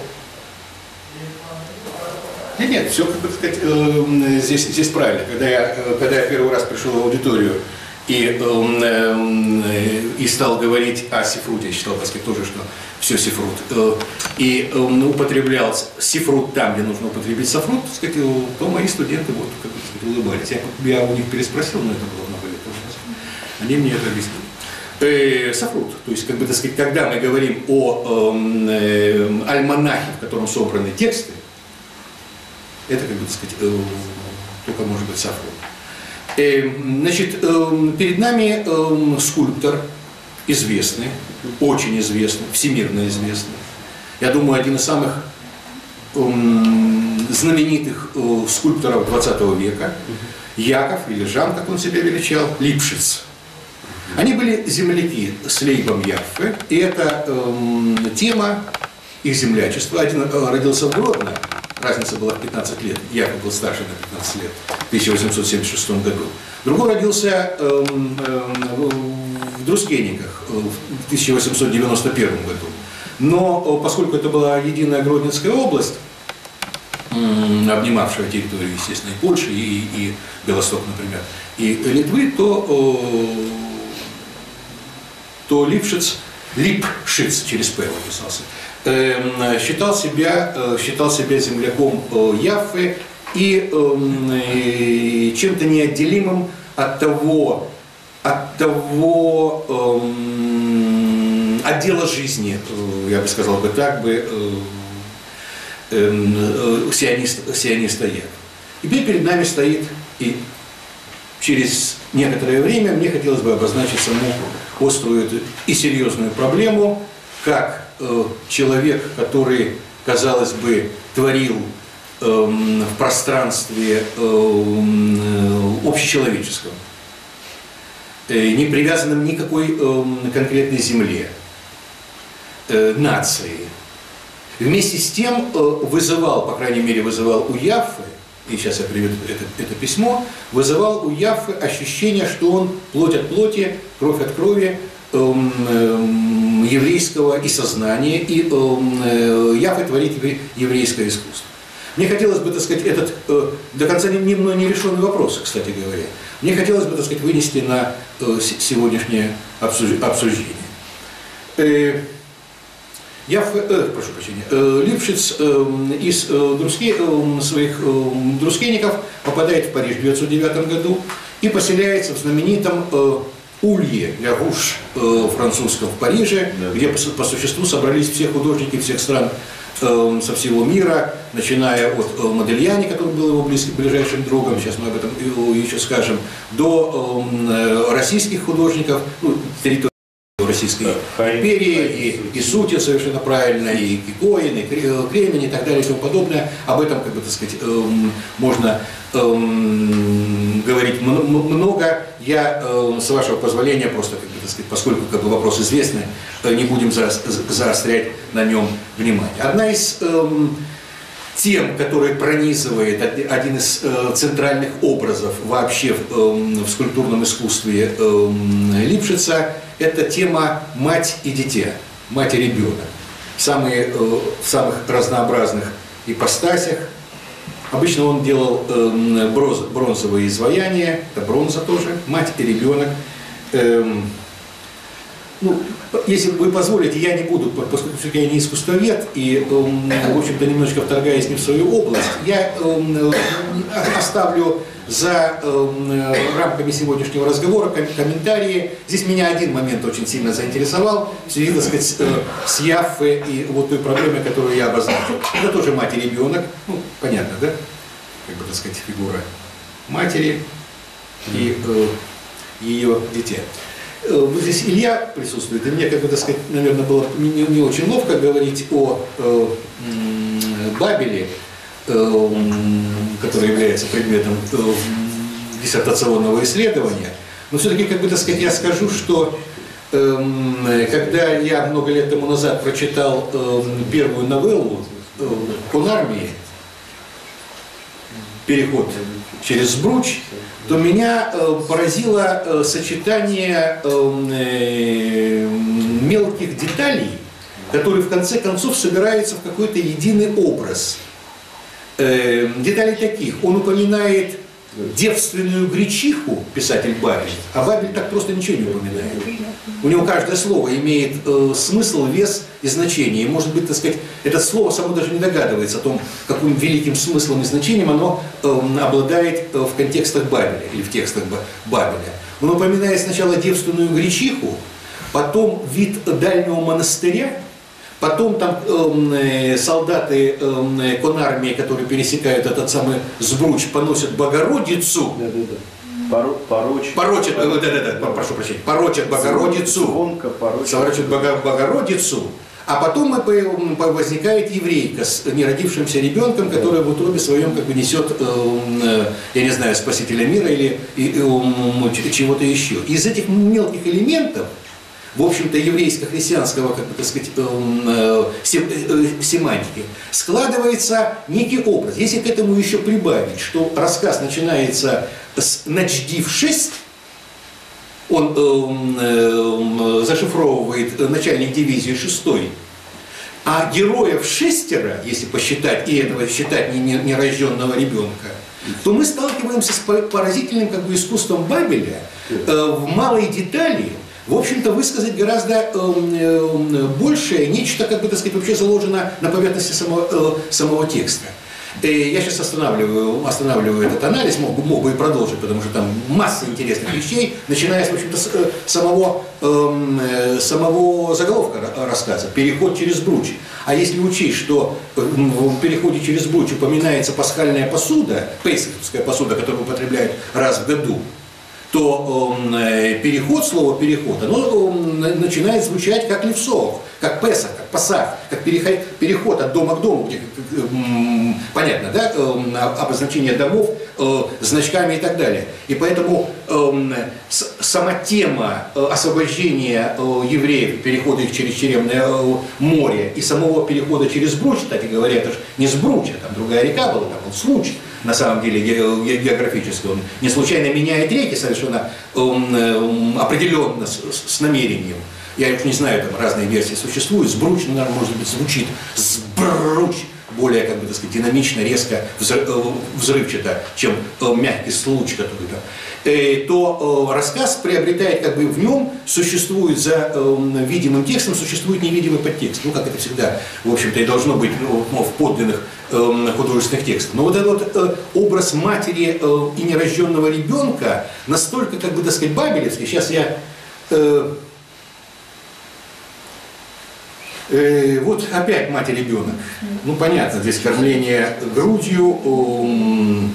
Speaker 1: Нет, нет, все, как бы сказать, э, здесь, здесь правильно. Когда я, когда я первый раз пришел в аудиторию и, э, и стал говорить о сифруте, я считал, так сказать, тоже, что все сифрут, э, и э, употреблял сифрут там, где нужно употребить сафрут, так сказать, то мои студенты вот, как бы, так сказать, улыбались. Я, я у них переспросил, но это было много лет назад. Они мне это объяснили. Э, сафрут, то есть, как бы, так сказать, когда мы говорим о э, э, альманахе, в котором собраны тексты, это, как бы, так сказать, э, только может быть сафрут. Э, значит, э, перед нами э, скульптор известный, очень известный, всемирно известный. Я думаю, один из самых э, знаменитых э, скульпторов двадцатого века, Яков или Жан, как он себя величал, Липшиц. Они были земляки с Лейбом Яффе, и это э, тема их землячества. Один э, родился в Гродно. Разница была в пятнадцать лет. Яков был старше на пятнадцать лет, в тысяча восемьсот семьдесят шестом году. Другой родился э, э, в Друскениках в тысяча восемьсот девяносто первом году. Но поскольку это была единая Гродненская область, э, обнимавшая территорию, естественно, и Польши, и, и Белосток, например, и Литвы, то, э, то Липшиц, Липшиц через П написался, считал себя, считал себя земляком Яффы и чем-то неотделимым от того, от того отдела жизни, я бы сказал бы так, бы сиониста, сиониста Яффы. Теперь перед нами стоит, и через некоторое время мне хотелось бы обозначить саму острую и серьезную проблему, как человек, который, казалось бы, творил э, в пространстве э, общечеловеческом, э, не привязанном ни к какой э, конкретной земле, э, нации, вместе с тем э, вызывал, по крайней мере, вызывал у Яффы, и сейчас я приведу это, это письмо, вызывал у Яффы ощущение, что он плоть от плоти, кровь от крови, еврейского и сознания, и э, Яффе творит еврейское искусство. Мне хотелось бы, так сказать, этот э, до конца не, не, не решенный вопрос, кстати говоря, мне хотелось бы, так сказать, вынести на э, сегодняшнее обсуждение. Э, Я, э, прошу прощения, э, Липшиц э, из э, друзей, э, своих э, друзкейников попадает в Париж в девятьсот девятом году и поселяется в знаменитом э, Улье, ля Руш, э, французском в Париже, да, где по, по существу собрались все художники всех стран э, со всего мира, начиная от э, Модельяни, который был его близким, ближайшим другом, сейчас мы об этом еще скажем, до э, российских художников, ну, территории Российской империи, и, и Сутин совершенно правильно, и Кикоин, и Кремень, и так далее, и тому подобное. Об этом, как бы, так сказать, эм, можно эм, говорить много. Я, э, с вашего позволения, просто, как бы, так сказать, поскольку, как бы, вопрос известный, не будем за, заострять на нем внимание. Одна из эм, тем, которая пронизывает один из э, центральных образов вообще в, э, в скульптурном искусстве э, Липшица, это тема «мать и дитя», «мать и ребенок». Самые, э, в самых разнообразных ипостасях. Обычно он делал э, бронз, бронзовые изваяния, это бронза тоже, мать и ребенок. Э, ну, если вы позволите, я не буду, поскольку все-таки я не искусствовед, и, э, в общем-то, немножечко вторгаясь не в свою область, я э, оставлю за э, рамками сегодняшнего разговора комментарии. Здесь меня один момент очень сильно заинтересовал, в связи, так сказать, э, с Яффе и вот той проблемой, которую я обозначил. Это тоже мать и ребенок, ну, понятно, да? Как бы, так сказать, фигура матери и э, ее дитя. Вот здесь Илья присутствует, и мне, как бы, так сказать, наверное, было не, не очень ловко говорить о э, Бабеле, э, который является предметом э, диссертационного исследования. Но все-таки, как бы, так сказать, я скажу, что э, когда я много лет тому назад прочитал э, первую новеллу э, «Конармии», «Переход через Збруч», то меня э, поразило э, сочетание э, мелких деталей, которые в конце концов собираются в какой-то единый образ. Э, деталей таких. Он упоминает девственную гречиху, писатель Бабель, а Бабель так просто ничего не упоминает. У него каждое слово имеет э, смысл, вес и значение. И, может быть, так сказать, это слово само даже не догадывается о том, каким великим смыслом и значением оно э, обладает э, в контекстах Бабеля или в текстах Бабеля. Он упоминает сначала девственную гречиху, потом вид дальнего монастыря, потом там э, солдаты э, конармии, которые пересекают этот самый Збруч, поносят Богородицу.
Speaker 2: Да, да, да. Поро, порочат,
Speaker 1: порочат, да, да, да, прошу прощения, порочат Богородицу,
Speaker 2: звонко
Speaker 1: порочат Богородицу, а потом возникает еврейка с неродившимся ребенком, которая в утробе своем, как бы, несет, э, я не знаю, спасителя мира или э, чего-то еще. Из этих мелких элементов, в общем-то, еврейско-христианского, как бы, так сказать, э, э, семантики, складывается некий образ. Если к этому еще прибавить, что рассказ начинается с «начдившись», он э, э, зашифровывает начальник дивизии шестой, а героев шестеро, если посчитать, и этого считать нерожденного ребенка, то мы сталкиваемся с поразительным, как бы, искусством Бабеля э, в малой детали, в общем-то, высказать гораздо э, э, большее, нечто, как бы, так сказать, вообще заложено на поверхности самого, э, самого текста. И я сейчас останавливаю, останавливаю этот анализ, мог бы, мог бы и продолжить, потому что там масса интересных вещей, начиная, в общем-то, с э, самого, э, самого заголовка рассказа «Переход через Збруч». А если учесть, что в переходе через Збруч упоминается пасхальная посуда, пейсаховская посуда, которую употребляют раз в году, то э, переход, слово «переход», оно э, начинает звучать как левсов, как Песах, как Пасах, как переход, переход от дома к дому, где, э, э, понятно, да, э, обозначение домов э, значками и так далее. И поэтому э, с, сама тема э, освобождения э, евреев, перехода их через Черемное э, море и самого перехода через Збруч, кстати говоря, это же не Збруч, а там другая река была, там был Случ. На самом деле географически он не случайно меняет реки совершенно um, определенно с, с намерением. Я уж не знаю, там разные версии существуют. Збруч, наверное, может быть, звучит Збруч, более, как бы, так сказать, динамично, резко, взрывчато, чем мягкий случай, который там, то рассказ приобретает, как бы в нем существует за видимым текстом, существует невидимый подтекст. Ну, как это всегда, в общем-то, и должно быть в подлинных художественных текстах. Но вот этот вот образ матери и нерожденного ребенка настолько, как бы, так сказать, бабелевский. Сейчас я... Э, вот опять мать и ребенок. Ну, понятно, здесь кормление грудью, э,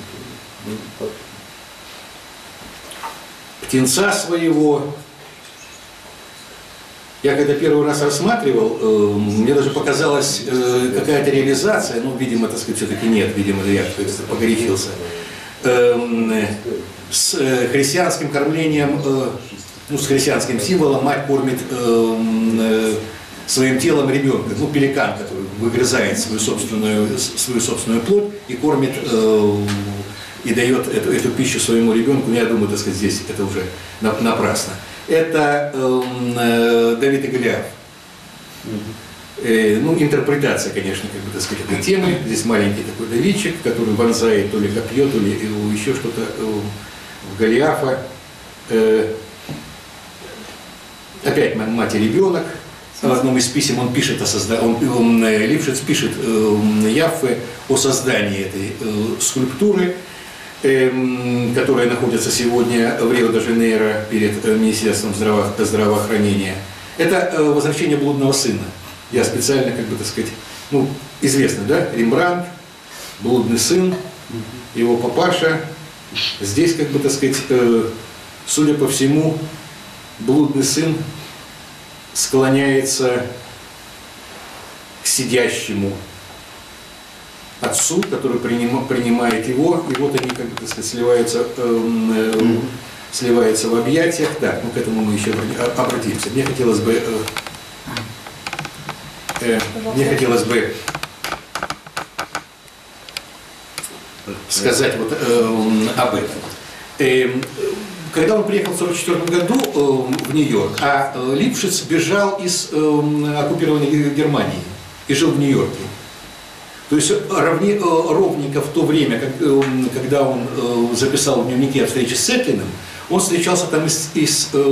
Speaker 1: птенца своего. Я когда первый раз рассматривал, э, мне даже показалась э, какая-то реализация, ну, видимо, так сказать, все-таки нет, видимо, я погорячился, э, с э, христианским кормлением, э, ну, с христианским символом мать кормит э, э, своим телом ребенка, ну, пеликан, который выгрызает свою собственную, свою собственную плоть и кормит, э, и дает эту, эту пищу своему ребенку. Я думаю, так сказать, здесь это уже напрасно. Это э, э, Давид и Голиаф. Э, ну, интерпретация, конечно, как бы, так сказать, этой темы. Здесь маленький такой Давидчик, который вонзает то ли копье, то ли еще что-то э, в Голиафа. Э, опять мать и ребенок. В одном из писем он пишет о создании, он, он, Лившиц пишет э, Яффе о создании этой э, скульптуры, э, которая находится сегодня в Рио-де-Жанейро перед э, Министерством здраво здравоохранения. Это э, возвращение блудного сына. Я специально, как бы, так сказать, ну, известно, да, Рембрандт, блудный сын, его папаша. Здесь, как бы, так сказать, э, судя по всему, блудный сын склоняется к сидящему отцу, который приним, принимает его, и вот они, как бы, так сказать, сливаются, э, э, сливаются в объятиях. Так, ну к этому мы еще обратимся. Мне хотелось бы, э, э, мне хотелось бы сказать вот э, об этом. Э, Когда он приехал в сорок четвёртом году э, в Нью-Йорк, а э, Липшиц бежал из э, оккупированной Германии и жил в Нью-Йорке. То есть ровни, э, ровненько в то время, как, э, когда он э, записал в дневнике о встрече с Цетлиным, он встречался там и с, и с э,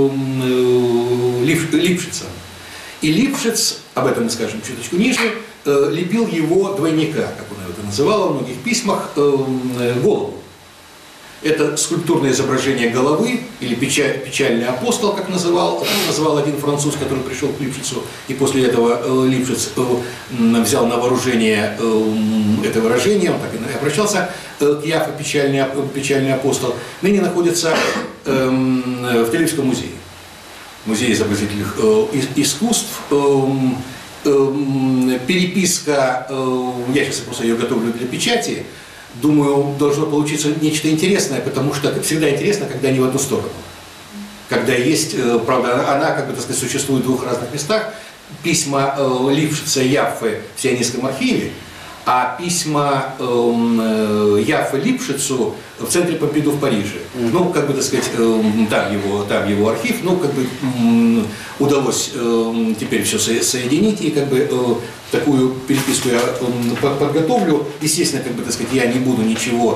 Speaker 1: э, Лип, Липшицем. И Липшиц, об этом мы скажем чуточку ниже, э, лепил его двойника, как он это называл во многих письмах, э, голову. Это скульптурное изображение головы, или печаль, печальный апостол, как называл, называл один француз, который пришел к Липшицу, и после этого э, Липшиц э, взял на вооружение э, это выражение, он так и обращался э, к Яффе, печальный, печальный апостол. Ныне находится э, в Тель-Авивском музее, музее изобразительных э, искусств. Э, э, переписка, э, я сейчас просто ее готовлю для печати. Думаю, должно получиться нечто интересное, потому что всегда интересно, когда не в одну сторону. Когда есть, правда, она, как бы, так сказать, существует в двух разных местах. Письма Лившица и Яффе в Сионистском архиве, а письма Яффе Липшицу в центре Помпиду в Париже. Ну, как бы, так сказать, там его, там его архив, ну, как бы удалось теперь все соединить, и как бы такую переписку я подготовлю. Естественно, как бы, так сказать, я не буду ничего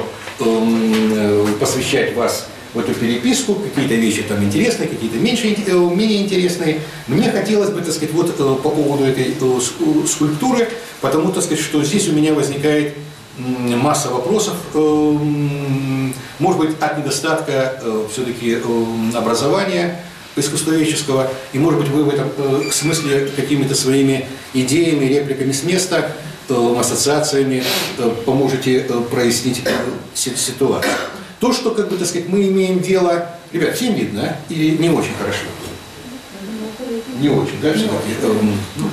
Speaker 1: посвящать вас в эту переписку, какие-то вещи там интересные, какие-то меньше, менее интересные. Мне хотелось бы, так сказать, вот по поводу этой скульптуры, потому, так сказать, что здесь у меня возникает масса вопросов, может быть, от недостатка все-таки образования искусствоведческого, и, может быть, вы в этом смысле какими-то своими идеями, репликами с места, ассоциациями поможете прояснить ситуацию. То, что, как бы, так сказать, мы имеем дело... Ребят, всем видно, а? Или не очень хорошо? Не очень, да, все-таки?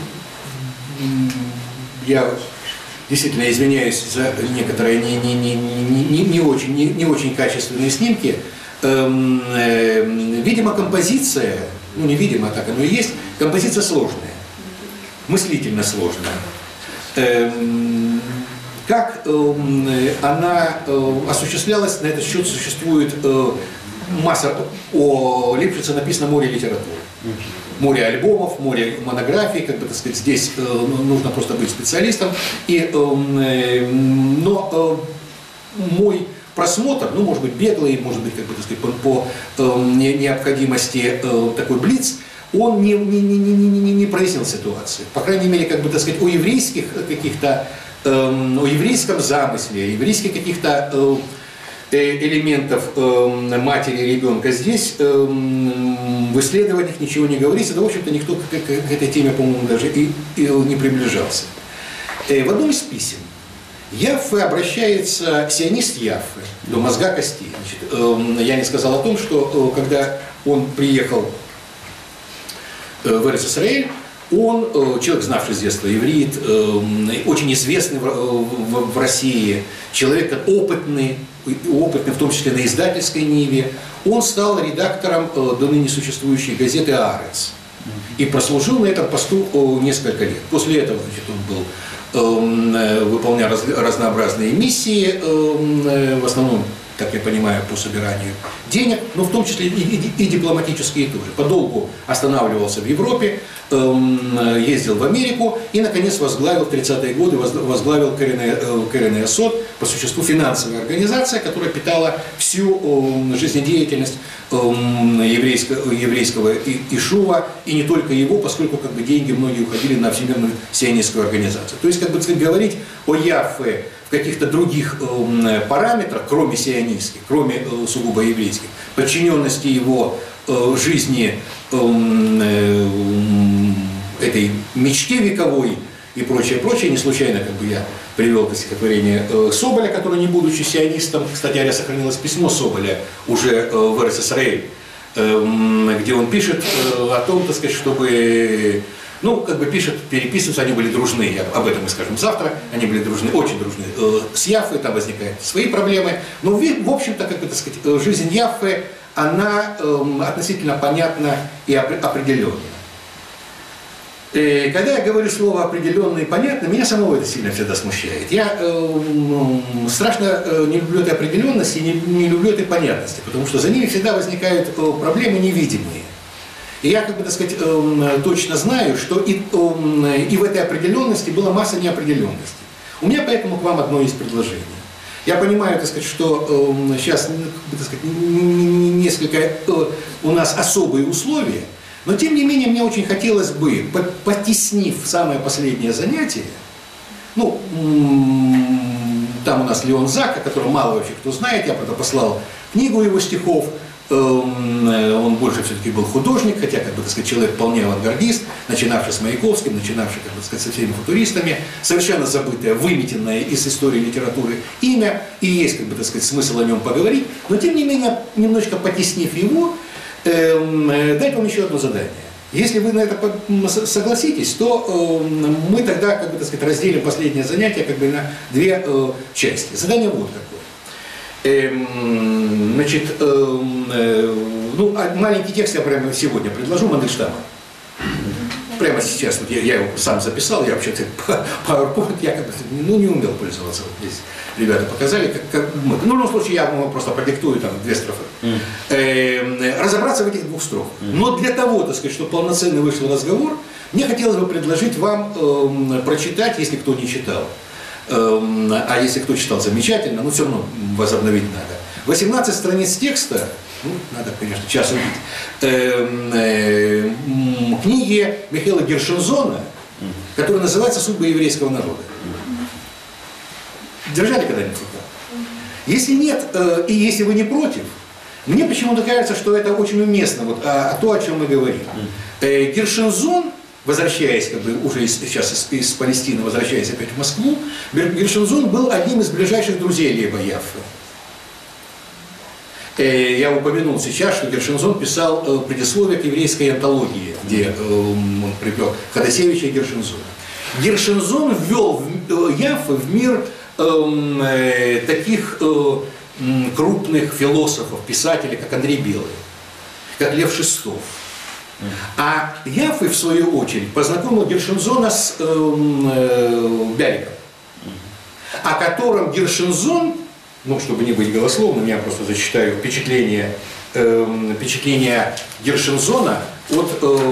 Speaker 1: Я действительно извиняюсь за некоторые не, не, не, не, не, очень, не, не очень качественные снимки. Видимо, композиция, ну не видимо, так оно и есть, композиция сложная, мыслительно сложная. Как она осуществлялась, на этот счет существует масса, о Липшице написано море литературы. Море альбомов, море монографий, как бы, так сказать, здесь э, нужно просто быть специалистом. И, э, но э, мой просмотр, ну, может быть, беглый, может быть, как бы, так сказать, по, по э, необходимости э, такой блиц, он не, не, не, не, не, не прояснил ситуацию. По крайней мере, как бы, так сказать, о еврейских каких-то, э, о еврейском замысле, о еврейских каких-то э, элементов э, матери и ребенка здесь э, в исследованиях ничего не говорится. Да, в общем-то, никто к, к, к этой теме, по-моему, даже и, и не приближался. Э, в одном из писем Яффе обращается, сионист Яффе, до мозга костей. Значит, э, я не сказал о том, что э, когда он приехал э, в Эрец-Исраэль, он, э, человек, знавший с детства иврит, э, очень известный в, в, в России, человек опытный, опытный, в том числе на издательской ниве, он стал редактором э, до ныне существующей газеты «Аарец» и прослужил на этом посту э, несколько лет. После этого, значит, он был выполнял раз, разнообразные миссии, э, в основном, как я понимаю, по собиранию денег, но в том числе и, и, и дипломатические тоже. Подолгу останавливался в Европе, э, ездил в Америку и, наконец, возглавил в тридцатые годы, возглавил Керен Ясод, по существу финансовая организация, которая питала всю э, жизнедеятельность э, еврейского, еврейского ишува, и не только его, поскольку как бы, деньги многие уходили на Всемирную сионистскую организацию. То есть, как бы сказать, говорить о Яффе в каких-то других э, параметрах, кроме сионистских, кроме э, сугубо еврейских, подчиненности его э, жизни э, э, этой мечте вековой и прочее, прочее, не случайно как бы я привел это стихотворение э, Соболя, который, не будучи сионистом, кстати говоря, сохранилось письмо Соболя уже э, в Эрец-Исраэль, э, где он пишет э, о том, так сказать, чтобы, ну, как бы пишет, переписываются, они были дружны, я, об этом мы скажем завтра, они были дружны, очень дружны э, с Яффе, там возникают свои проблемы, но в, в общем-то, как бы, так сказать, жизнь Яффе, она э, относительно понятна и определенна. Когда я говорю слово «определенно» и «понятно», меня самого это сильно всегда смущает. Я э, страшно э, не люблю этой определенности и не, не люблю этой понятности, потому что за ними всегда возникают э, проблемы невидимые. И я, как бы, так сказать, э, точно знаю, что и, э, и в этой определенности была масса неопределенности. У меня поэтому к вам одно из предложений. Я понимаю, так сказать, что э, сейчас, так сказать, несколько э, у нас особые условия, но, тем не менее, мне очень хотелось бы, потеснив самое последнее занятие, ну, там у нас Леон Зак, о котором мало вообще кто знает, я правда послал книгу его стихов, он больше все-таки был художник, хотя, как бы, так сказать, человек вполне авангардист, начинавший с Маяковским, начинавший, как бы, так сказать, со всеми футуристами, совершенно забытое, выметенное из истории литературы имя, и есть, как бы, так сказать, смысл о нем поговорить, но, тем не менее, немножечко потеснив его, дать вам еще одно задание. Если вы на это согласитесь, то мы тогда, как бы, так сказать, разделим последнее занятие как бы на две части. Задание вот какое. Значит, ну, маленький текст я прямо сегодня предложу Мандельштама. Прямо сейчас, вот я, я его сам записал, я вообще-то PowerPoint, я как бы, ну, не умел пользоваться. Вот здесь ребята показали, как, как мы. Ну, в любом случае, я вам просто продиктую там две строфы. Mm. Э, разобраться в этих двух строках. Mm. Но для того, так сказать, чтобы полноценный вышел разговор, мне хотелось бы предложить вам э, прочитать, если кто не читал. Э, а если кто читал, замечательно, но все равно возобновить надо. восемнадцать страниц текста. Ну, надо, конечно, час убить. Э, э, книги Михаила Гершензона, которая называется «Судьба еврейского народа». Держали когда-нибудь это? Если нет, э, и если вы не против, мне почему-то кажется, что это очень уместно, вот, а, а то, о чем мы говорим. Э, Гершензон, возвращаясь как бы, уже из, сейчас из, из Палестины, возвращаясь опять в Москву, Гершензон был одним из ближайших друзей Леба Яффе. Я упомянул сейчас, что Гершензон писал предисловие к еврейской антологии, где он привел Ходосевича и Гершензона. Гершензон ввел Яффе в мир таких крупных философов, писателей, как Андрей Белый, как Лев Шестов. А Яффе, в свою очередь, познакомил Гершензона с Бяликом, о котором Гершензон ну, чтобы не быть голословным, я просто зачитаю впечатление, э, впечатление Гершензона от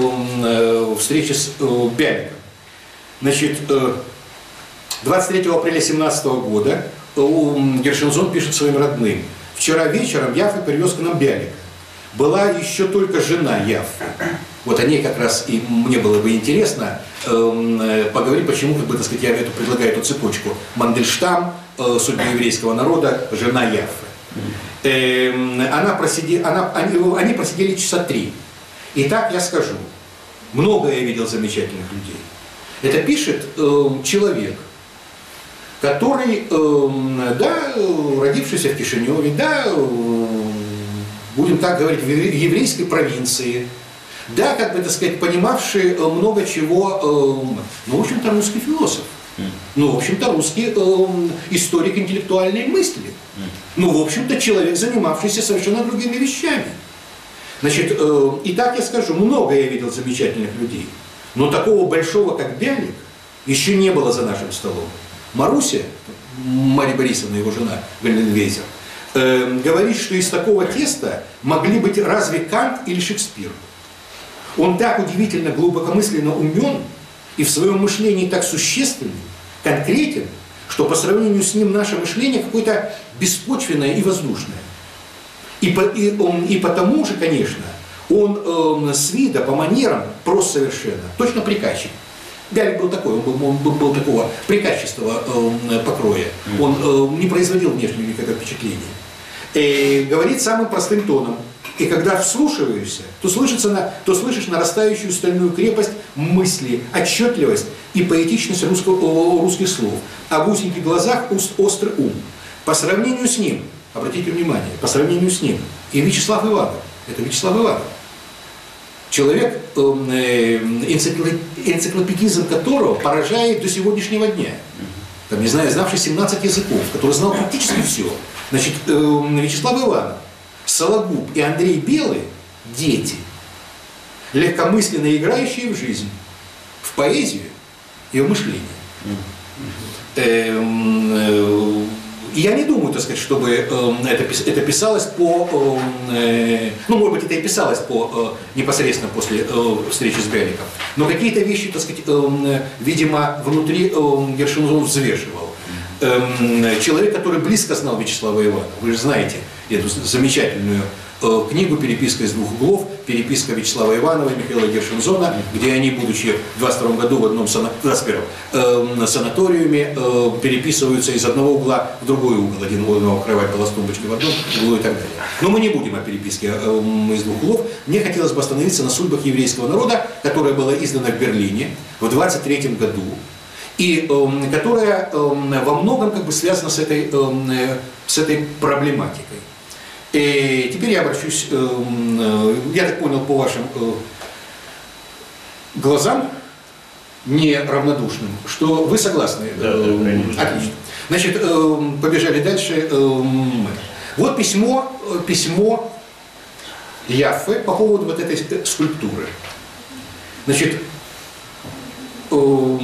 Speaker 1: э, встречи с э, Бяликом. Значит, э, двадцать третьего апреля две тысячи семнадцатого года э, Гершензон пишет своим родным: «Вчера вечером Яффе привез к нам Бялика. Была еще только жена Яффе». Вот о ней как раз и мне было бы интересно э, поговорить, почему, как бы, так сказать, я эту, предлагаю эту цепочку. Мандельштам, э, судьба еврейского народа, жена Яффе. Э, она просиди, она, они, они просидели часа три. И так я скажу, много я видел замечательных людей. Это пишет э, человек, который, э, да, родившийся в Кишиневе, да, э, будем так говорить, в еврейской провинции, да, как бы, так сказать, понимавший много чего, э, ну, в общем-то, русский философ, ну, в общем-то, русский э, историк интеллектуальной мысли, ну, в общем-то, человек, занимавшийся совершенно другими вещами. Значит, э, и так я скажу, много я видел замечательных людей, но такого большого, как Бялик, еще не было за нашим столом. Маруся, Марья Борисовна, его жена, Гальденвейзер, э, говорит, что из такого теста могли быть разве Кант или Шекспир. Он так удивительно глубокомысленно умен и в своем мышлении так существенный, конкретен, что по сравнению с ним наше мышление какое-то беспочвенное и воздушное. И, по, и, он, и потому же, конечно, он э, с вида, по манерам прост совершенно, точно приказчик. Бялик был такой, он был, он был, был такого приказческого э, покроя. Он э, не производил внешнего никакого впечатления. И говорит самым простым тоном. И когда вслушиваешься, то, слышится на, то слышишь нарастающую стальную крепость мысли, отчетливость и поэтичность русского, русских слов. А в узеньких глазах острый ум. По сравнению с ним, обратите внимание, по сравнению с ним, и Вячеслав Иванов, это Вячеслав Иванов, человек, э, энциклопедизм которого поражает до сегодняшнего дня. Там, не знаю, знавший семнадцать языков, который знал практически все. Значит, э, Вячеслав Иванов, Сологуб и Андрей Белый – дети, легкомысленно играющие в жизнь, в поэзию и в мышление. Я не думаю, так сказать, чтобы это, это писалось по, ну, может быть, это и писалось по, непосредственно после встречи с Бяликом, но какие-то вещи, так сказать, видимо, внутри Гершензон взвешивал. Человек, который близко знал Вячеслава Иванова, вы же знаете эту замечательную э, книгу «Переписка из двух углов», переписка Вячеслава Иванова и Михаила Гершензона, где они, будучи в двадцать втором году в одном сана... э, санаториуме, э, переписываются из одного угла в другой угол. Один угол кровать была с тумбочкой в одном углу и так далее. Но мы не будем о переписке э, из двух углов. Мне хотелось бы остановиться на судьбах еврейского народа, которая была издана в Берлине в двадцать третьем году. И э, которая э, во многом как бы связана с этой, э, с этой проблематикой. И теперь я обращусь, э, э, я так понял по вашим э, глазам, неравнодушным, что вы согласны.
Speaker 4: Да,
Speaker 1: э,
Speaker 4: да,
Speaker 1: отлично. Значит, э, побежали дальше. Э, вот письмо, письмо Яффе по поводу вот этой скульптуры. Значит, э,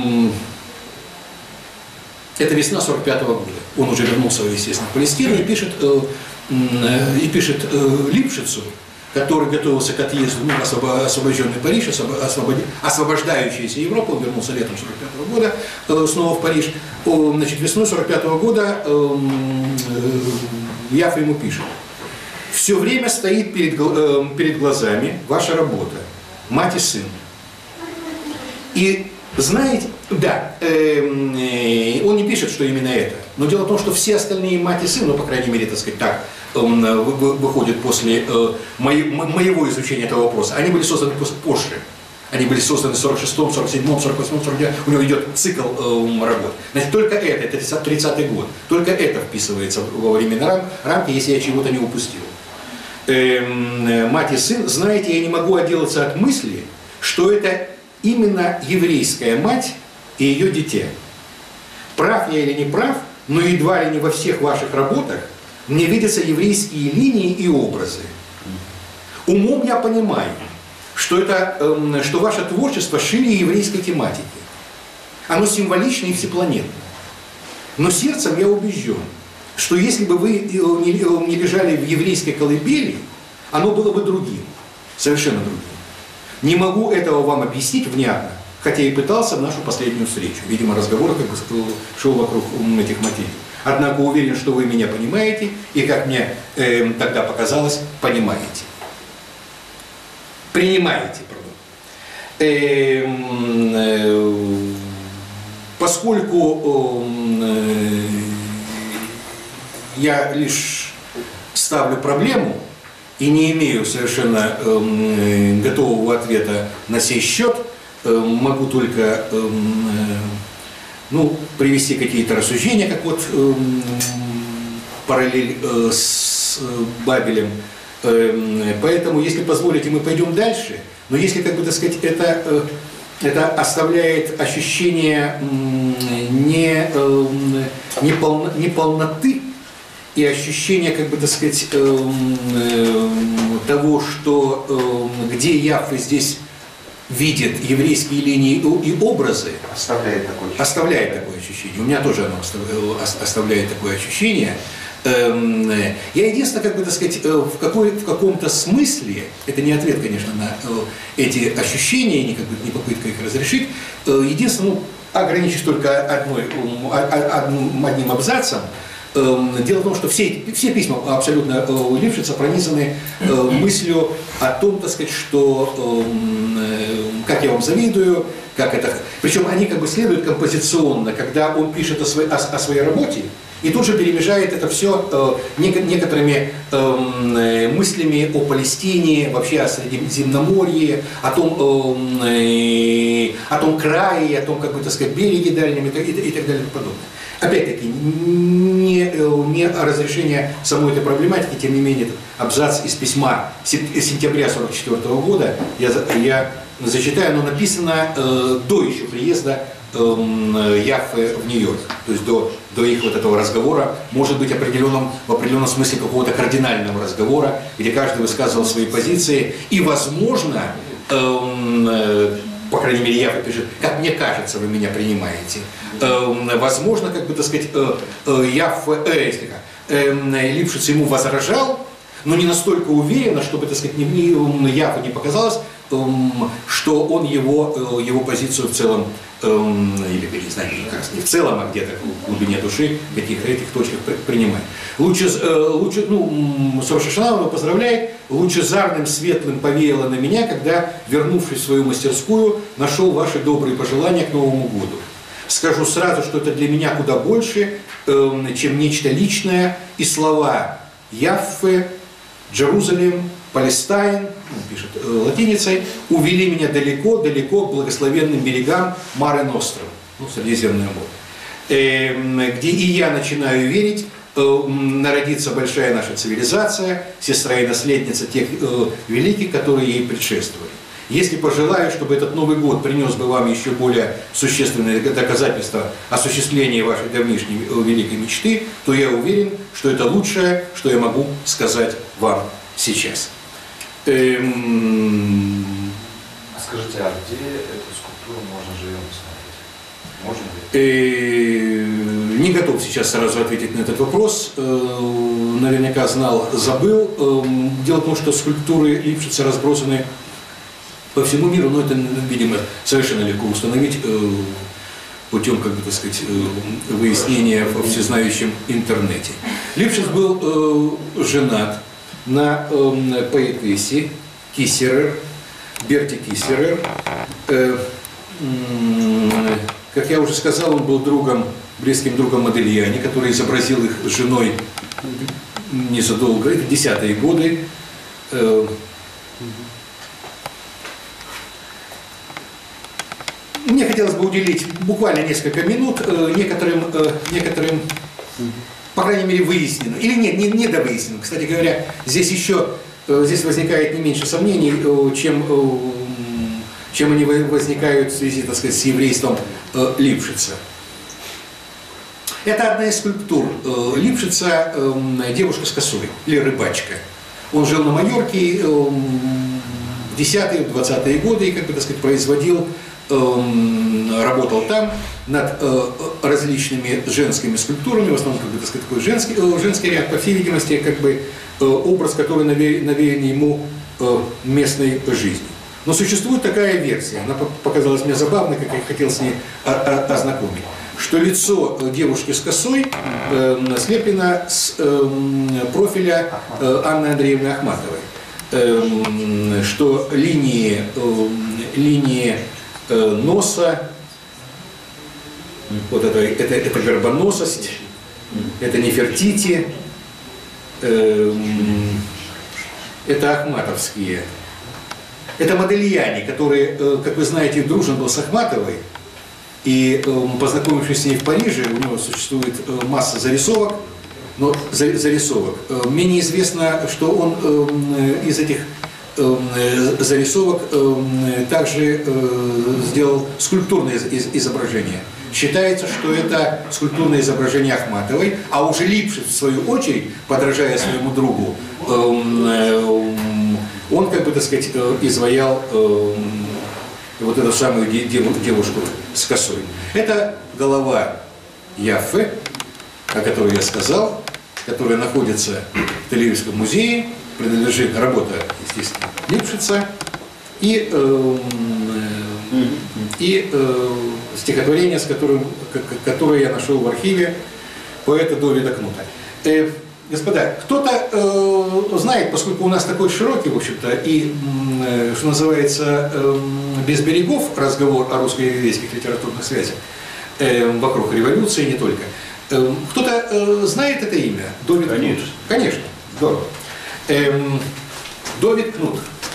Speaker 1: это весна сорок пятого года. Он уже вернулся, естественно, в Палестину и пишет, э, э, и пишет э, Липшицу, который готовился к отъезду, ну, освобо, освобожденный Париж, освободи, освобождающаяся Европа, он вернулся летом сорок пятого года э, снова в Париж. Э, значит, весной сорок пятого года э, э, Яффе ему пишет: «Все время стоит перед, э, перед глазами ваша работа, мать и сын. И знаете, да, э, э, он не пишет, что именно это, но дело в том, что все остальные мать и сын, ну, по крайней мере, так сказать, так, э, выходят после э, моего, моего изучения этого вопроса, они были созданы позже. Они были созданы в сорок шестом, сорок седьмом, сорок восьмом, сорок девятом, у него идет цикл э, работ. Значит, только это, это тридцатый год, только это вписывается во временные рам, рамки, если я чего-то не упустил. Э, мать и сын, знаете, я не могу отделаться от мысли, что это именно еврейская мать и ее дитя. Прав я или не прав, но едва ли не во всех ваших работах мне видятся еврейские линии и образы. Умом я понимаю, что, это, э, что ваше творчество шире еврейской тематики. Оно символично и всепланетно. Но сердцем я убежден, что если бы вы не лежали в еврейской колыбели, оно было бы другим, совершенно другим. Не могу этого вам объяснить внятно, хотя и пытался в нашу последнюю встречу. Видимо, разговор как бы шел вокруг этих материй. Однако уверен, что вы меня понимаете, и, как мне э, тогда показалось, понимаете. Принимаете, пардон. Э, э, поскольку э, я лишь ставлю проблему и не имею совершенно э, готового ответа на сей счет, э, могу только э, ну, привести какие-то рассуждения, как вот э, параллель э, с э, Бабелем. Э, поэтому, если позволите, мы пойдем дальше. Но если, как бы, так сказать, это, э, это оставляет ощущение э, не, э, не, полно, не полноты и ощущение, как бы, так сказать, э, э, того, что э, где Яффе здесь видит еврейские линии и образы,
Speaker 5: Оставляет такое ощущение.
Speaker 1: Оставляет такое ощущение. У меня тоже оно оставляет такое ощущение. Я единственное, как бы, так сказать, в, какой, в каком-то смысле, это не ответ, конечно, на эти ощущения, не, как бы, не попытка их разрешить, единственное, ну, ограничусь только одной, одним, одним абзацем. Дело в том, что все, все письма абсолютно Лившица пронизаны мыслью о том, так сказать, что как я вам завидую, как это. Причем они как бы следуют композиционно, когда он пишет о своей, о, о своей работе, и тут же перемежает это все некоторыми мыслями о Палестине, вообще о Средиземноморье, о том, о том крае, о том, как бы, так сказать, береге дальнем и так, и так далее и подобное. Опять-таки, не, не разрешение самой этой проблематики, тем не менее, абзац из письма сентября сорок четвёртого года я, я зачитаю, оно написано э, до еще приезда э, Яффе в Нью-Йорк, то есть до, до их вот этого разговора, может быть, определенном, в определенном смысле какого-то кардинального разговора, где каждый высказывал свои позиции, и, возможно, э, по крайней мере, Яффе пишет, как мне кажется, вы меня принимаете. Э, возможно, как бы, так сказать, э, э, Яффе, э, э, Лившиц ему возражал, но не настолько уверенно, чтобы, так сказать, не, не, Яффе не показалось, э, что он его, э, его позицию в целом, э, или, не знаю, не в целом, а где-то в глубине души, в каких-то этих точках принимает. Лучше, э, лучше, ну, Рош ха-Шана его поздравляет, лучезарным, светлым повеяло на меня, когда, вернувшись в свою мастерскую, нашел ваши добрые пожелания к Новому году. Скажу сразу, что это для меня куда больше, э, чем нечто личное, и слова Яффе, Джерузалем, Палестайн, он пишет э, латиницей, увели меня далеко-далеко к благословенным берегам Маре Ностром, ну, Средиземное море, э, где и я начинаю верить, э, народится большая наша цивилизация, сестра и наследница тех э, великих, которые ей предшествовали. Если пожелаю, чтобы этот Новый год принес бы вам еще более существенные доказательства осуществления вашей давнишней великой мечты, то я уверен, что это лучшее, что я могу сказать вам сейчас. Эм...
Speaker 5: А скажите, а где эту скульптуру можно живем посмотреть? Можно ли?
Speaker 1: Э... Не готов сейчас сразу ответить на этот вопрос. Э... Наверняка знал, забыл. Э... Дело в том, что скульптуры Лившица разбросаны по всему миру, но это, видимо, совершенно легко установить э, путем, как бы, так сказать, э, выяснения во всезнающем интернете. Лившиц был э, женат на э, поэтессе Киссерер, Берте Киссерер. Э, э, как я уже сказал, он был другом, близким другом Модельяне, который изобразил их с женой незадолго, это десятые годы. Э, Мне хотелось бы уделить буквально несколько минут э, некоторым, э, некоторым, по крайней мере, выясненным, или нет, не, не довыясненным. Кстати говоря, здесь еще э, здесь возникает не меньше сомнений, э, чем, э, чем они возникают в связи, так сказать, с еврейством э, Лившица. Это одна из скульптур э, Лившица, э, девушка с косой, или рыбачка. Он жил на Майорке э, в десятые, двадцатые годы и, как бы, так сказать, производил э, работал там над э, различными женскими скульптурами, в основном, как бы, так сказать, такой женский, э, женский ряд, по всей видимости, как бы э, образ, который навеян, навеян ему э, местной жизни. Но существует такая версия, она показалась мне забавной, как я хотел с ней ознакомить, что лицо девушки с косой э, слеплено с э, профиля э, Анны Андреевны Ахматовой, э, что линии, э, линии э, носа, вот это, это, это горбоносость, это Нефертити, э, это ахматовские. Это Модельяни, который, как вы знаете, дружен был с Ахматовой, и, познакомившись с ней в Париже, у него существует масса зарисовок, но зарисовок. Мне известно, что он из этих зарисовок также сделал скульптурное изображение. Считается, что это скульптурное изображение Ахматовой, а уже Липшиц, в свою очередь, подражая своему другу, он, как бы, так сказать, изваял э, вот эту самую девушку с косой. Это голова Яффе, о которой я сказал, которая находится в Тель-Авивском музее, принадлежит работа, естественно, Липшица, и, э, э, и э, стихотворение, с которым, которое я нашел в архиве поэта Довида Кнута. Э, Господа, кто-то э, знает, поскольку у нас такой широкий, в общем-то, и, э, что называется, э, без берегов разговор о русско-еврейских литературных связях э, вокруг революции, не только. Э, кто-то э, знает это имя? Довид Кнут? Конечно, здорово. Э, Довид Кнут.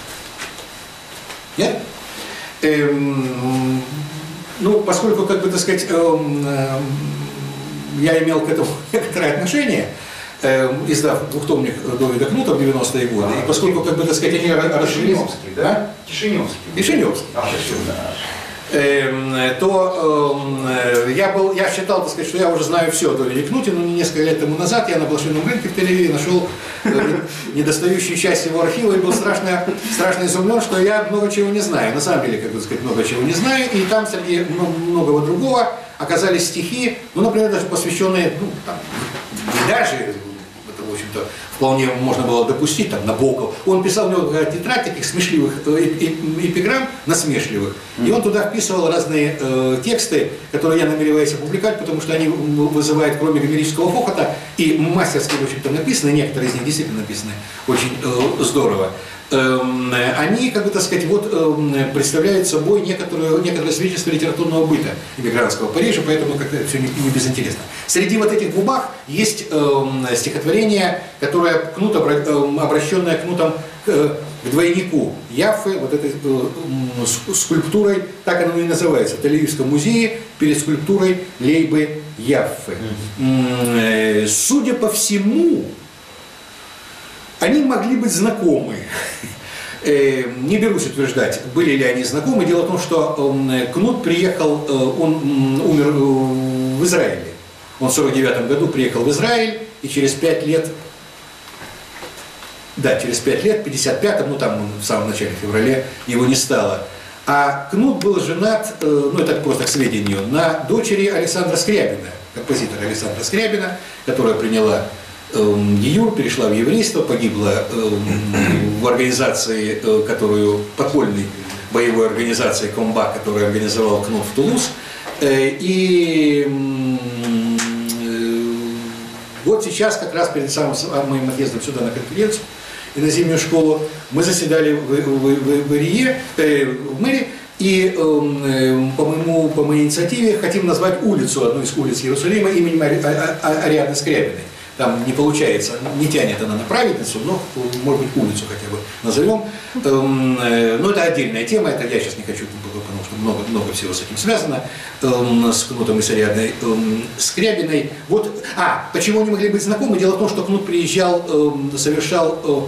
Speaker 1: Нет? Э, ну, поскольку, как бы, так сказать, э, э, я имел к этому некоторое отношение, издав двухтомник Довида Кнута в девяностые годы, а, и поскольку, как бы, так сказать, они расширились...
Speaker 5: Да? А? Кишиневский.
Speaker 1: Кишиневский.
Speaker 5: А, да.
Speaker 1: э, то э, я, был, я считал, так сказать, что я уже знаю все о Довиде Кнуте, но несколько лет тому назад я на блошином рынке в Тель-Авиве нашел э, недостающую часть его архива и был страшно, страшно изумлен, что я много чего не знаю. На самом деле, как бы сказать, много чего не знаю, и там среди многого другого оказались стихи, ну, например, даже посвященные, ну, там, и даже... в общем-то, вполне можно было допустить, там, Набоков. Он писал, у него тетрадь таких смешливых эпиграмм, насмешливых, и он туда вписывал разные э, тексты, которые я намереваюсь опубликовать, потому что они вызывают, кроме гомерического хохота, и мастерски, в общем-то, написаны, некоторые из них действительно написаны очень э, здорово. Они, как бы, так сказать, вот, представляют собой некоторое, некоторое свидетельство литературного быта иммигрантского Парижа, поэтому как-то все не, не безинтересно. Среди вот этих бумаг есть э, стихотворение, которое Кнут, обращенное Кнутом к, к двойнику Яффе, вот этой э, скульптурой, так оно и называется, в Тель-Авивском музее перед скульптурой Лейбы Яффе. Mm-hmm. Судя по всему, они могли быть знакомы. Не берусь утверждать, были ли они знакомы. Дело в том, что Кнут приехал, он умер в Израиле. Он в сорок девятом году приехал в Израиль, и через пять лет, да, через пять лет, в пятьдесят пятом, ну там в самом начале февраля, его не стало. А Кнут был женат, ну это просто к сведению, на дочери Александра Скрябина, композитора Александра Скрябина, которая приняла ГИЮР, перешла в еврейство, погибла в организации, которую, подпольной боевой организации Комба, которую организовал Кнут в Тулуз. И вот сейчас, как раз перед самым моим отъездом сюда на конференцию и на зимнюю школу, мы заседали в, в, в, в, Ирие, э, в мэрии, и э, по, моему, по моей инициативе хотим назвать улицу, одну из улиц Иерусалима, именем Ариадны Скрябиной. Там не получается, не тянет она на праведницу, но, может быть, улицу хотя бы назовем. Но это отдельная тема, это я сейчас не хочу, потому что много, много всего с этим связано, с Кнутом и с Ариадной Скрябиной. Вот, а, почему они могли быть знакомы? Дело в том, что Кнут приезжал, совершал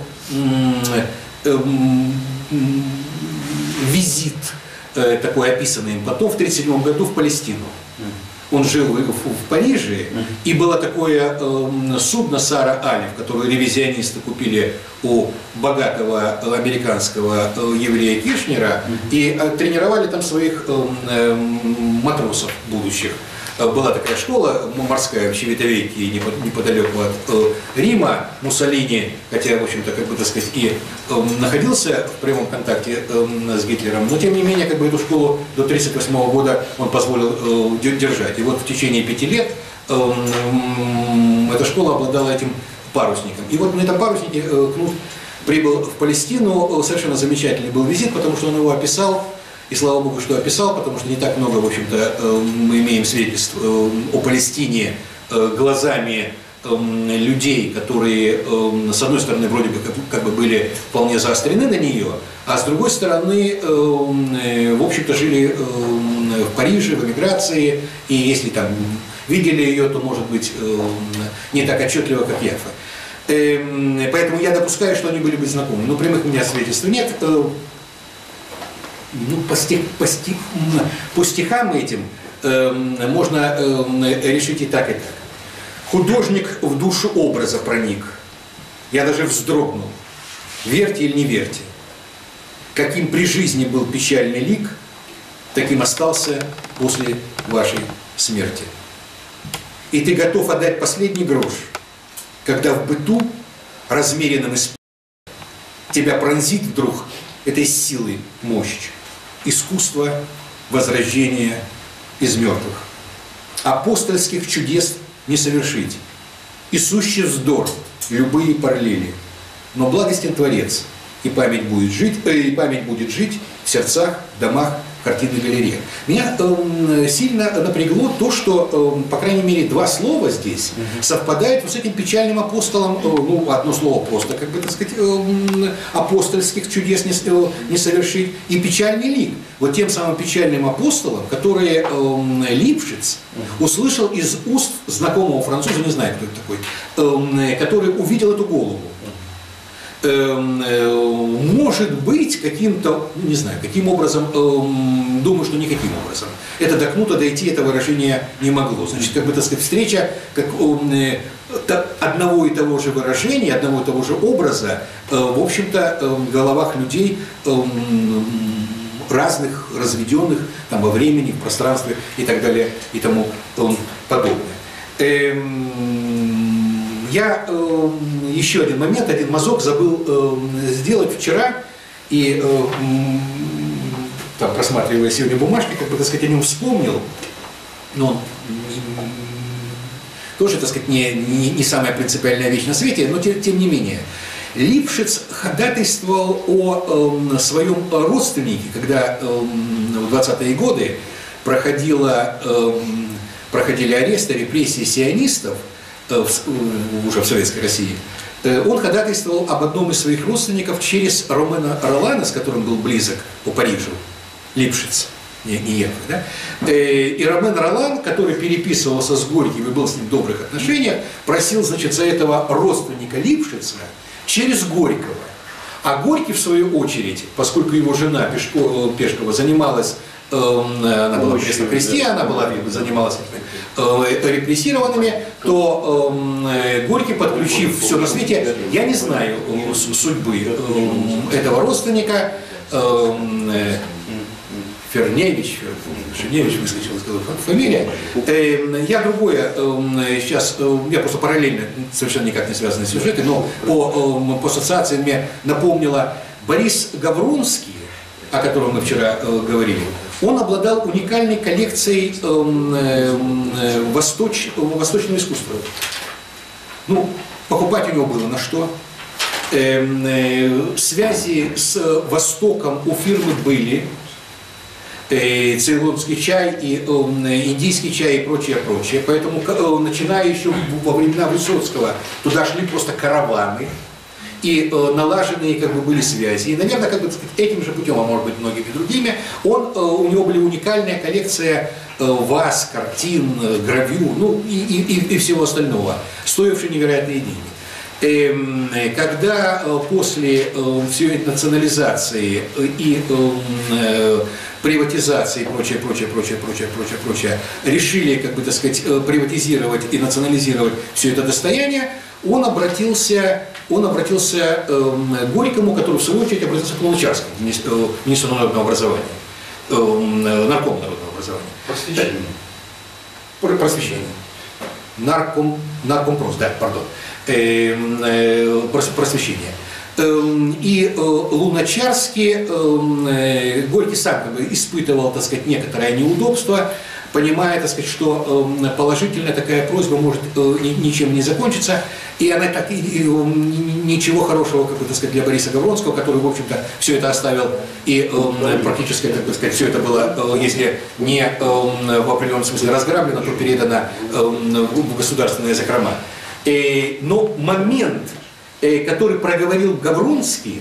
Speaker 1: визит, такой описанный им потом, в тысяча девятьсот тридцать седьмом году в Палестину. он жил в, в Париже, и было такое э, судно Сара Алиф, которое ревизионисты купили у богатого американского э, еврея Киршнера, и э, тренировали там своих э, э, матросов будущих. Была такая школа морская в Чивитавекке, неподалеку от э, Рима. Муссолини, хотя, в общем-то, как бы, так сказать, и э, находился в прямом контакте э, с Гитлером, но, тем не менее, как бы, эту школу до тысяча девятьсот тридцать восьмого года он позволил э, держать. И вот в течение пяти лет э, э, эта школа обладала этим парусником. И вот на этом паруснике э, Кнут прибыл в Палестину. Совершенно замечательный был визит, потому что он его описал. И слава Богу, что описал, потому что не так много, в общем-то, мы имеем свидетельств о Палестине глазами людей, которые, с одной стороны, вроде бы как бы были вполне заострены на нее, а с другой стороны, в общем-то, жили в Париже, в эмиграции, и если там видели ее, то, может быть, не так отчетливо, как Яффа. Поэтому я допускаю, что они были бы знакомы. Но прямых у меня свидетельств нет. Ну, по, стих, по, стих, по стихам этим э, можно э, решить и так, и так. Художник в душу образа проник. Я даже вздрогнул. Верьте или не верьте. Каким при жизни был печальный лик, таким остался после вашей смерти. И ты готов отдать последний грош, когда в быту, размеренном и спи, тебя пронзит вдруг этой силой мощь. Искусство возрождения из мертвых. Апостольских чудес не совершить. И сущий вздор любые параллели. Но благостен Творец, и память будет жить, э, и память будет жить в сердцах, домах, картинной галереи. Меня э, сильно напрягло то, что, э, по крайней мере, два слова здесь uh-huh. совпадают вот с этим печальным апостолом, э, ну, одно слово просто, как бы, так сказать, э, апостольских чудес не, э, не совершить, и печальный лик. Вот тем самым печальным апостолом, который э, Липшиц uh-huh. услышал из уст знакомого француза, не знаю, кто это такой, э, который увидел эту голову. Может быть, каким-то, не знаю, каким образом, думаю, что никаким образом. Это до Кнута дойти, это выражение не могло. Значит, как бы, так сказать, встреча как, одного и того же выражения, одного и того же образа, в общем-то, в головах людей разных, разведенных там, во времени, в пространстве и так далее и тому подобное. Я э, еще один момент, один мазок забыл э, сделать вчера, и э, там, просматривая сегодня бумажки, как бы, так сказать, о нем вспомнил, но он тоже, так сказать, не, не, не самая принципиальная вещь на свете, но тем, тем не менее. Липшиц ходатайствовал о э, своем родственнике, когда э, в двадцатые годы проходило, э, проходили аресты, репрессии сионистов, уже в Советской России, он ходатайствовал об одном из своих родственников через Ромена Ролана, с которым был близок по Парижу, Липшиц, не, не Яффа, да? И Ромен Ролан, который переписывался с Горьким и был с ним в добрых отношениях, просил, значит, за этого родственника Липшица через Горького. А Горький, в свою очередь, поскольку его жена Пешко, Пешкова занималась, она была при кресте, она была, занималась репрессированными, то э, Горький, подключив все на свете, я не знаю э, судьбы э, этого родственника, э, Ферневич, Ферневич выскочила, сказала фамилия. Э, я другое, э, сейчас, э, я просто параллельно, совершенно никак не связанные сюжеты, но по, э, по ассоциации мне напомнила Борис Гавронский, о котором мы вчера э, говорили. Он обладал уникальной коллекцией э, э, восточ, восточного искусства. Ну, покупать у него было на что. Э, э, связи с Востоком у фирмы были. Э, цейлонский чай, и э, индийский чай и прочее, прочее. Поэтому, э, начиная еще во времена Высоцкого, туда шли просто караваны. И э, налаженные как бы были связи. И, наверное, как бы, этим же путем, а может быть многими другими, он, э, у него была уникальная коллекция э, ваз, картин, э, гравюр, ну и, и, и всего остального, стоившие невероятные деньги. Когда после всей этой национализации и приватизации и прочее, прочее, прочее, прочее, прочее, прочее, решили, как бы, так сказать, приватизировать и национализировать все это достояние, он обратился, он обратился к Горькому, который в свою очередь обратился к Луначарскому, министру народного образования, наркому народного образования.
Speaker 5: Просвещение.
Speaker 1: Просвещение. Нарком, наркомпрос, да, пардон. Просвещение. И Луначарский, Горький сам как бы испытывал, так сказать, некоторое неудобство, понимая, так сказать, что положительно такая просьба может ничем не закончиться, и она так, и, и, ничего хорошего, как бы, так сказать, для Бориса Гавронского, который, в общем-то, все это оставил, и практически, как бы сказать, все это было, если не в определенном смысле разграблено, то передано в государственные закрома. Но момент, который проговорил Гавронский,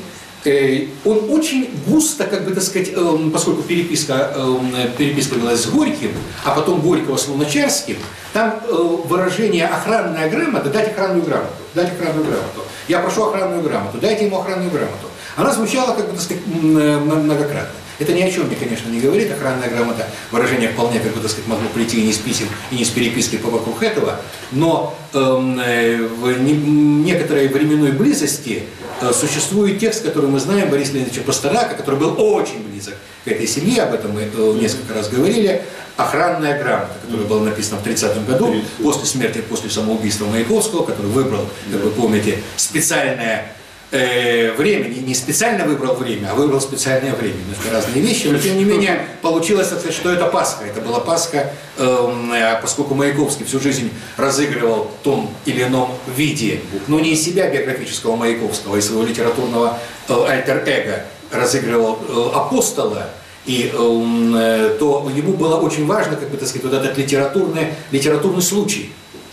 Speaker 1: он очень густо, как бы, так сказать, поскольку переписка, переписка велась с Горьким, а потом Горького с Луначарским, там выражение «охранная грамота», дать охранную грамоту, дать охранную грамоту. Я прошу охранную грамоту, дайте ему охранную грамоту. Она звучала, как бы, так сказать, многократно. Это ни о чем мне, конечно, не говорит. Охранная грамота, выражение вполне, как бы, так сказать, могло прийти и не с писем, и не с переписки по вокруг этого, но э, в не, некоторой временной близости э, существует текст, который мы знаем, Бориса Леонидовича Пастернака, который был очень близок к этой семье, об этом мы э, несколько раз говорили, «Охранная грамота», которая была написана в тридцатом году, после смерти, после самоубийства Маяковского, который выбрал, как вы помните, специальное Э, время, не, не специально выбрал время, а выбрал специальное время. Это разные вещи, но тем не менее получилось, так сказать, что это Пасха. Это была Пасха, э, поскольку Маяковский всю жизнь разыгрывал в том или ином виде, но не из себя биографического Маяковского, а из своего литературного э, альтер-эго разыгрывал э, апостола, и э, то ему было очень важно, как бы, так сказать, вот этот литературный, литературный случай.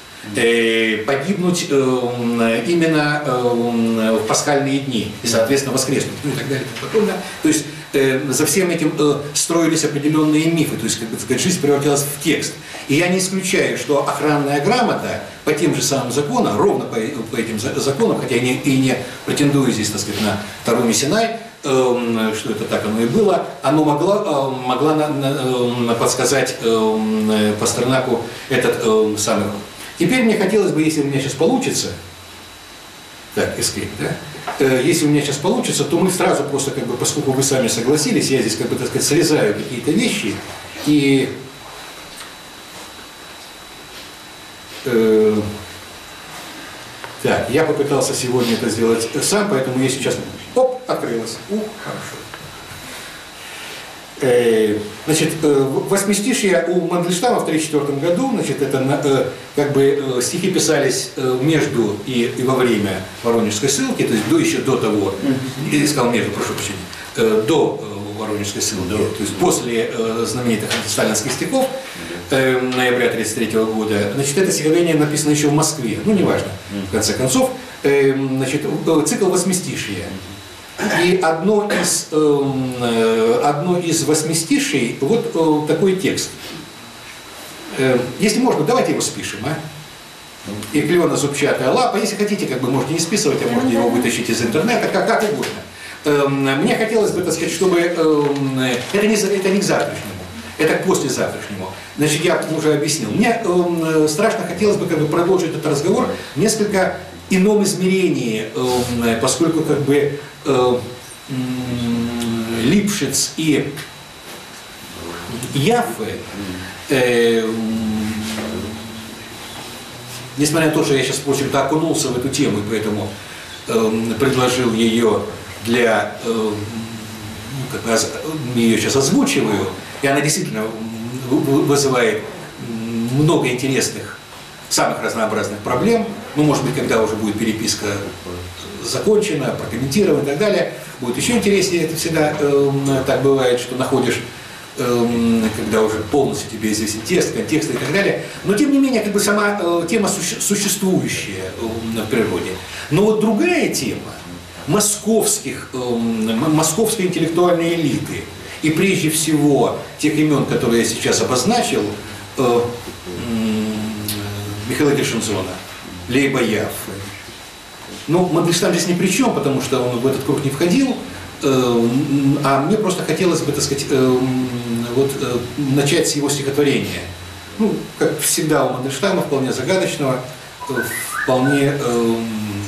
Speaker 1: Погибнуть э, именно э, в пасхальные дни и, соответственно, воскреснуть, ну и так далее. То есть э, за всем этим э, строились определенные мифы, то есть, как бы, так сказать, жизнь превратилась в текст. И я не исключаю, что охранная грамота по тем же самым законам, ровно по, по этим законам, хотя я не, и не претендую здесь, так сказать, на Тару Синай, э, что это так оно и было, оно могло, э, могла на, на, подсказать э, Пастернаку этот э, самый. Теперь мне хотелось бы, если у меня сейчас получится, так, escape, да? Э, если у меня сейчас получится, то мы сразу просто, как бы, поскольку вы сами согласились, я здесь, как бы, так сказать, срезаю какие-то вещи и э, так, я попытался сегодня это сделать сам, поэтому я сейчас, оп, открылось, ух, хорошо. Значит, восьмистишье у Мандельштама в тысяча девятьсот тридцать четвёртом году, значит, это как бы стихи писались между и, и во время Воронежской ссылки, то есть до, еще до того, я сказал между, прошу прощения, до Воронежской ссылки, то есть после знаменитых сталинских стихов ноября тридцать третьего года, значит, это стихотворение написано еще в Москве, ну, неважно, в конце концов, значит, цикл восьмистишия. И одно из, э, одно из восьмистишей, вот э, такой текст. Э, если можно, давайте его спишем, а? И клена зубчатая лапа. Если хотите, как бы можете не списывать, а можете его вытащить из интернета, как, как угодно. Э, мне хотелось бы, так сказать, чтобы... Э, это, не, это не к завтрашнему, это к послезавтрашнему. Значит, я уже объяснил. Мне э, страшно хотелось бы, как бы, продолжить этот разговор в несколько ином измерении, э, поскольку, как бы, Липшиц и Яффе, э, несмотря на то, что я сейчас, в общем-то, окунулся в эту тему, и поэтому э, предложил ее для, э, как бы, ее сейчас озвучиваю, и она действительно вызывает много интересных, самых разнообразных проблем. Ну, может быть, когда уже будет переписка закончена, прокомментирована и так далее, будет еще интереснее. Это всегда э, так бывает, что находишь, э, когда уже полностью тебе известен текст, контекст и так далее. Но, тем не менее, как бы сама э, тема суще существующая э, в природе. Но вот другая тема московских, э, московской интеллектуальной элиты, и прежде всего тех имен, которые я сейчас обозначил, э, э, Михаила Гершензона, Лейба Яффе, Ну, Мандельштам здесь ни при чем, потому что он в этот круг не входил, э, а мне просто хотелось бы, так сказать, э, вот, э, начать с его стихотворения. Ну, как всегда у Мандельштама, вполне загадочного, э, вполне, э,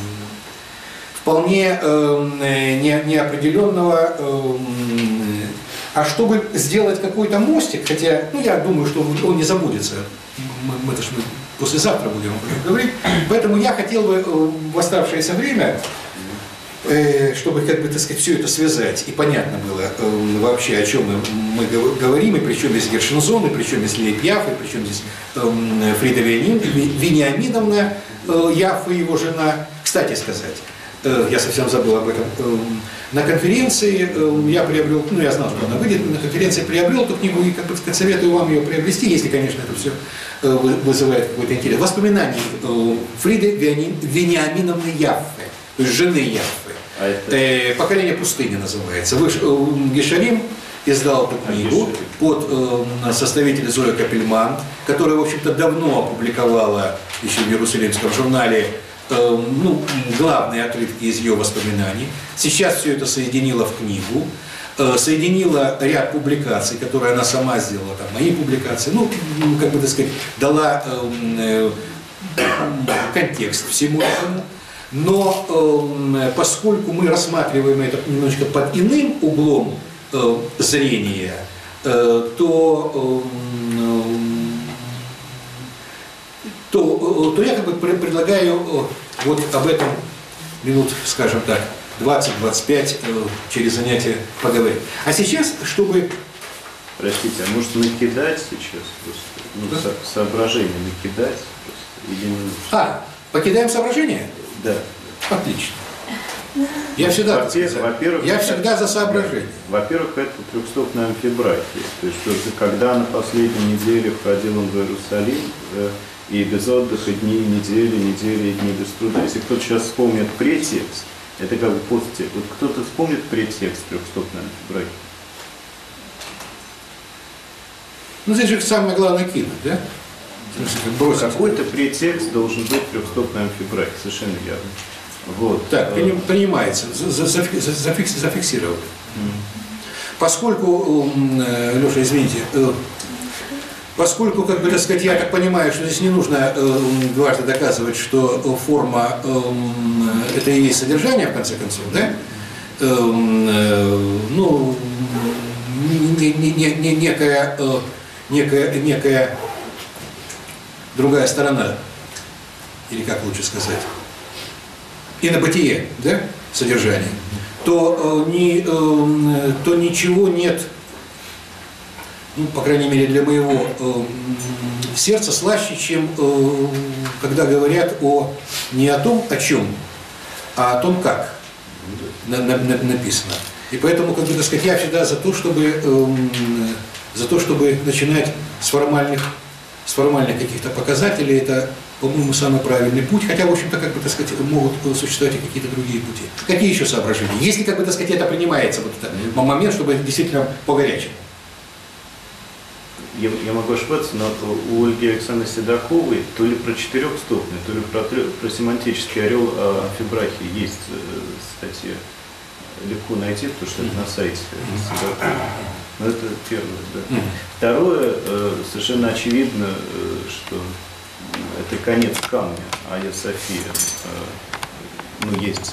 Speaker 1: вполне э, не, неопределенного. Э, а чтобы сделать какой-то мостик, хотя, ну, я думаю, что он не забудется, мы, мы, это ж мы послезавтра будем об этом говорить, поэтому я хотел бы в оставшееся время, э, чтобы, как бы, так сказать, все это связать, и понятно было э, вообще, о чем мы, мы говорим, и причем здесь Гершензон, и причем здесь Лей Пиаф, и причем здесь э, Фрида Вениаминовна э, Яффе, его жена. Кстати сказать, э, я совсем забыл об этом, э, на конференции э, я приобрел, ну я знал, что она выйдет, на конференции приобрел эту книгу и, как бы сказать, советую вам ее приобрести, если, конечно, это все э, вызывает какой-то интерес. Воспоминания э, Фриды Вениаминовны Яффе, то есть жены Яффе. А это... э, «Поколение пустыни» называется. Выш, э, Гешарим издал эту книгу под э, составителя Зоя Капельман, которая, в общем-то, давно опубликовала еще в Иерусалимском журнале ну, главные отрывки из ее воспоминаний. Сейчас все это соединила в книгу, соединила ряд публикаций, которые она сама сделала, там, мои публикации, ну, как бы, так сказать, дала э, контекст всему этому. Но э, поскольку мы рассматриваем это немножечко под иным углом э, зрения, э, то э, То, то я как бы предлагаю вот об этом минут, скажем так, двадцать-двадцать пять через занятие поговорить. А сейчас, чтобы...
Speaker 2: Простите, а может накидать сейчас просто? Ну, да? со соображения накидать просто? Или...
Speaker 1: А, покидаем соображения?
Speaker 2: Да.
Speaker 1: Отлично. Я всегда,
Speaker 2: во-первых,
Speaker 1: я всегда за соображение.
Speaker 2: Во-первых, это трехстопная амфибрахия. То есть, что когда на последней неделе входил он в Иерусалим, и без отдыха дни, недели, недели, дни без труда. Если кто-то сейчас вспомнит претекст, это как бы посттекст. Вот кто-то вспомнит претекст трехстопной амфибрахии.
Speaker 1: Ну здесь же самое главное кинуть, да?
Speaker 2: Какой-то претекст должен быть трехстопной амфибрахии, совершенно явно. Вот.
Speaker 1: Так, принимается, зафиксировали. Mm. Поскольку, Леша, извините, поскольку, как бы, так сказать, я так понимаю, что здесь не нужно э, дважды доказывать, что форма э, это и есть содержание, в конце концов, да? Э, э, ну, не, не, не, не, некая, э, некая, некая другая сторона, или как лучше сказать, инобытие, да, содержание, то, э, не, э, то ничего нет. Ну, по крайней мере, для моего э, сердца слаще, чем э, когда говорят о, не о том, о чем, а о том, как на, на, на, написано. И поэтому, как бы, так сказать, я всегда за то, чтобы, э, за то, чтобы начинать с формальных, с формальных каких-то показателей. Это, по-моему, самый правильный путь. Хотя, в общем-то, как бы, так сказать, могут существовать и какие-то другие пути. Какие еще соображения? Если, как бы, так сказать, это принимается, вот этот момент, чтобы действительно по-горячему.
Speaker 2: Я, я могу ошибаться, но у Ольги Александровны Седоковой то ли про четырехстопный, то ли про, про семантический орел амфибрахии есть статья. Легко найти, потому что это на сайте Седоковой. Но это первое, да. Второе, совершенно очевидно, что это конец камня, Айя София. Ну, есть.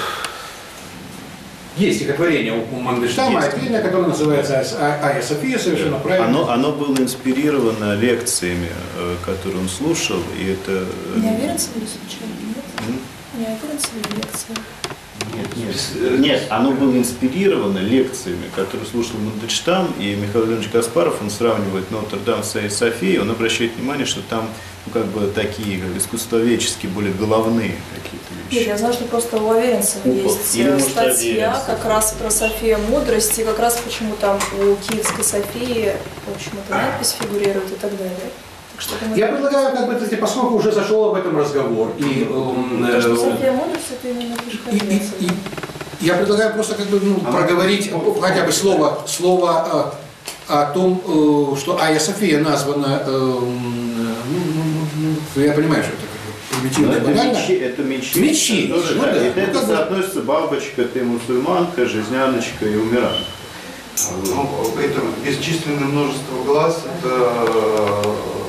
Speaker 1: Есть стихотворение у Мандельштама, отдельное, которое называется «Айя София», совершенно правильно.
Speaker 2: Оно, оно было инспирировано лекциями, которые он слушал, и это...
Speaker 3: Не о Веренцеве случайно, нет? Не о Веренцеве лекция?
Speaker 2: Нет, нет. Нет, оно было инспирировано лекциями, которые слушал Мандельштам, и Михаил Леонидович Каспаров, он сравнивает Нотр-Дам с Айей Софией, он обращает внимание, что там, ну, как бы такие как искусствоведческие, более головные какие-то вещи.
Speaker 3: Нет, я знаю, что просто у Аверинцева есть
Speaker 2: Или,
Speaker 3: статья
Speaker 2: может,
Speaker 3: как раз про Софию мудрости, как раз почему там у Киевской Софии, в общем, эта надпись фигурирует и так далее. Так что,
Speaker 1: я предлагаю, как бы, поскольку уже зашел об этом разговор, и,
Speaker 3: э, что София мудрости, это именно
Speaker 1: и, и, и, я предлагаю просто, как бы, ну, проговорить хотя бы слово, слово о, о том, что Айя София названа, э, ну, ну, ну, я понимаю, что это примитивно и
Speaker 2: это
Speaker 1: банально.
Speaker 2: мечи, это мечи.
Speaker 1: Мечи,
Speaker 2: Это, тоже,
Speaker 1: ну
Speaker 2: да,
Speaker 1: да,
Speaker 2: и
Speaker 1: ну
Speaker 2: это
Speaker 1: как бы-
Speaker 2: соотносится бабочка, ты мусульманка, жизняночка и умиранка.
Speaker 6: Ну, это бесчисленное множество глаз, это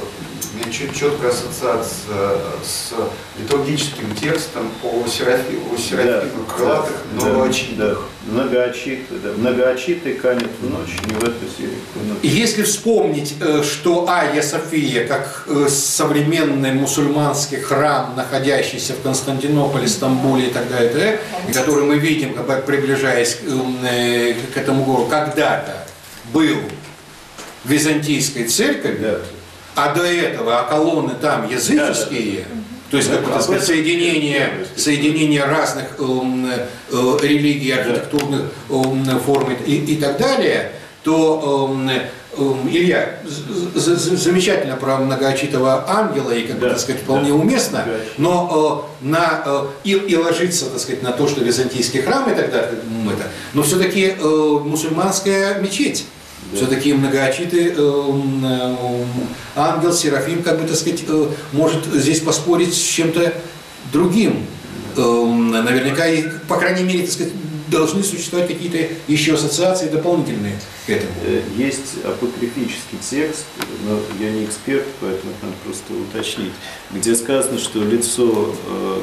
Speaker 6: у меня чуть четкая ассоциация с литургическим текстом о серафимах, серафимах крылатых, многоочитых.
Speaker 2: Да, многоочитый, да. Многоочитый канет в ночь, не в эту серию.
Speaker 1: Если вспомнить, э, что Айя София, как э, современный мусульманский храм, находящийся в Константинополе, Стамбуле и так далее, и так далее, и который мы видим, как бы приближаясь к, э, к этому городу, когда-то был византийской церковью,
Speaker 2: Да.
Speaker 1: а до этого а колонны там языческие, то есть, как бы, так сказать, соединение, соединение разных эм, э, религий, архитектурных эм, форм и, и так далее, то эм, эм, Илья, з- з- замечательно про многоочитого ангела, и, как бы,
Speaker 2: Да,
Speaker 1: так сказать, вполне
Speaker 2: да.
Speaker 1: уместно, но э, на, э, и, и ложится, так сказать, на то, что византийский храм и так далее, м, это, но все-таки э, мусульманская мечеть.
Speaker 2: Да.
Speaker 1: Все-таки многоочитый э, э, ангел, Серафим, как бы, так сказать, э, может здесь поспорить с чем-то другим. Э, наверняка, и, по крайней мере, так сказать, должны существовать какие-то еще ассоциации дополнительные к этому.
Speaker 2: Э, Есть апокрифический текст, но я не эксперт, поэтому надо просто уточнить, где сказано, что лицо, э,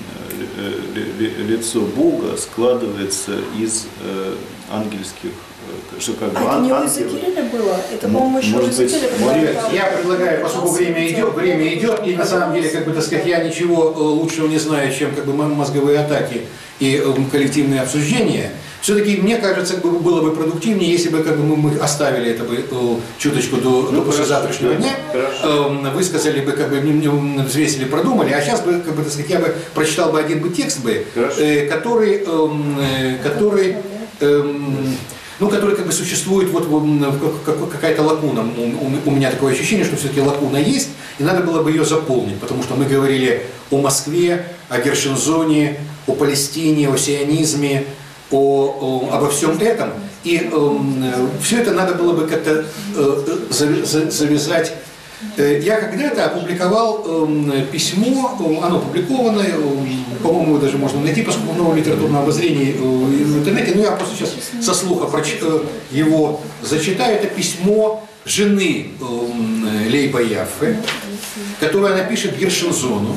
Speaker 2: э, ли- ли- лицо Бога складывается из э, ангельских, э, что как бы
Speaker 3: А это
Speaker 2: ан-
Speaker 3: не у
Speaker 2: ангелы.
Speaker 3: Изекииля было? Это,
Speaker 2: Ну,
Speaker 3: по-моему, еще у
Speaker 2: может быть,
Speaker 3: Изекииля.
Speaker 2: может
Speaker 3: когда
Speaker 2: быть.
Speaker 3: там-
Speaker 1: Я предлагаю, поскольку время идет, время идет, и на самом деле, как бы, так сказать, я ничего э, лучшего не знаю, чем, как бы, м- мозговые атаки и э, коллективные обсуждения. Все-таки, мне кажется, как бы, было бы продуктивнее, если бы, как бы, мы, мы оставили это бы э, чуточку до, до
Speaker 2: Ну,
Speaker 1: послезавтрашнего
Speaker 2: хорошо,
Speaker 1: дня,
Speaker 2: хорошо.
Speaker 1: э, высказали бы, как бы, не- не взвесили, продумали, а сейчас бы, как бы, так сказать, я бы прочитал бы один бы текст бы,
Speaker 2: Хорошо.
Speaker 1: э, который, эм, э, который эм, ну, который, как бы, существует, вот в- как- как- какая-то лакуна. У, у- у меня такое ощущение, что все-таки лакуна есть, и надо было бы ее заполнить, потому что мы говорили о Москве, о Гершензоне, о Палестине, о сионизме, о, о- обо всем этом. И все это надо было бы как-то э, зави- за- завязать. Э, Я когда-то опубликовал эм, письмо, э, оно опубликованное, э, по-моему, его даже можно найти, поскольку в новом литературном обозрении э, в интернете, но я просто сейчас со слуха проч- э, его зачитаю. Это письмо жены эм, Лейба Яффе, которое она пишет Гершензону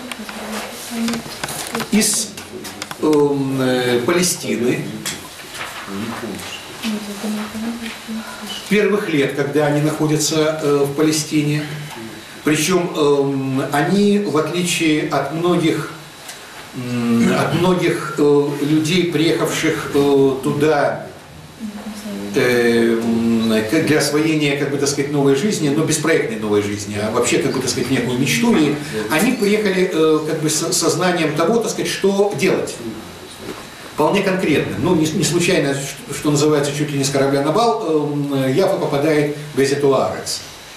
Speaker 1: из эм, э, Палестины, первых лет, когда они находятся э, в Палестине. Причем эм, они, в отличие от многих, м, от многих э, людей, приехавших э, туда э, м, к- для освоения, как бы, так сказать, новой жизни, но беспроектной новой жизни, а вообще, как бы, так сказать, некую мечту, и они приехали э, как бы с сознанием того, так сказать, что делать. Вполне конкретно. Ну, не, не случайно, что, что называется, чуть ли не с корабля на бал, э, Яффа попадает в газету «Арец».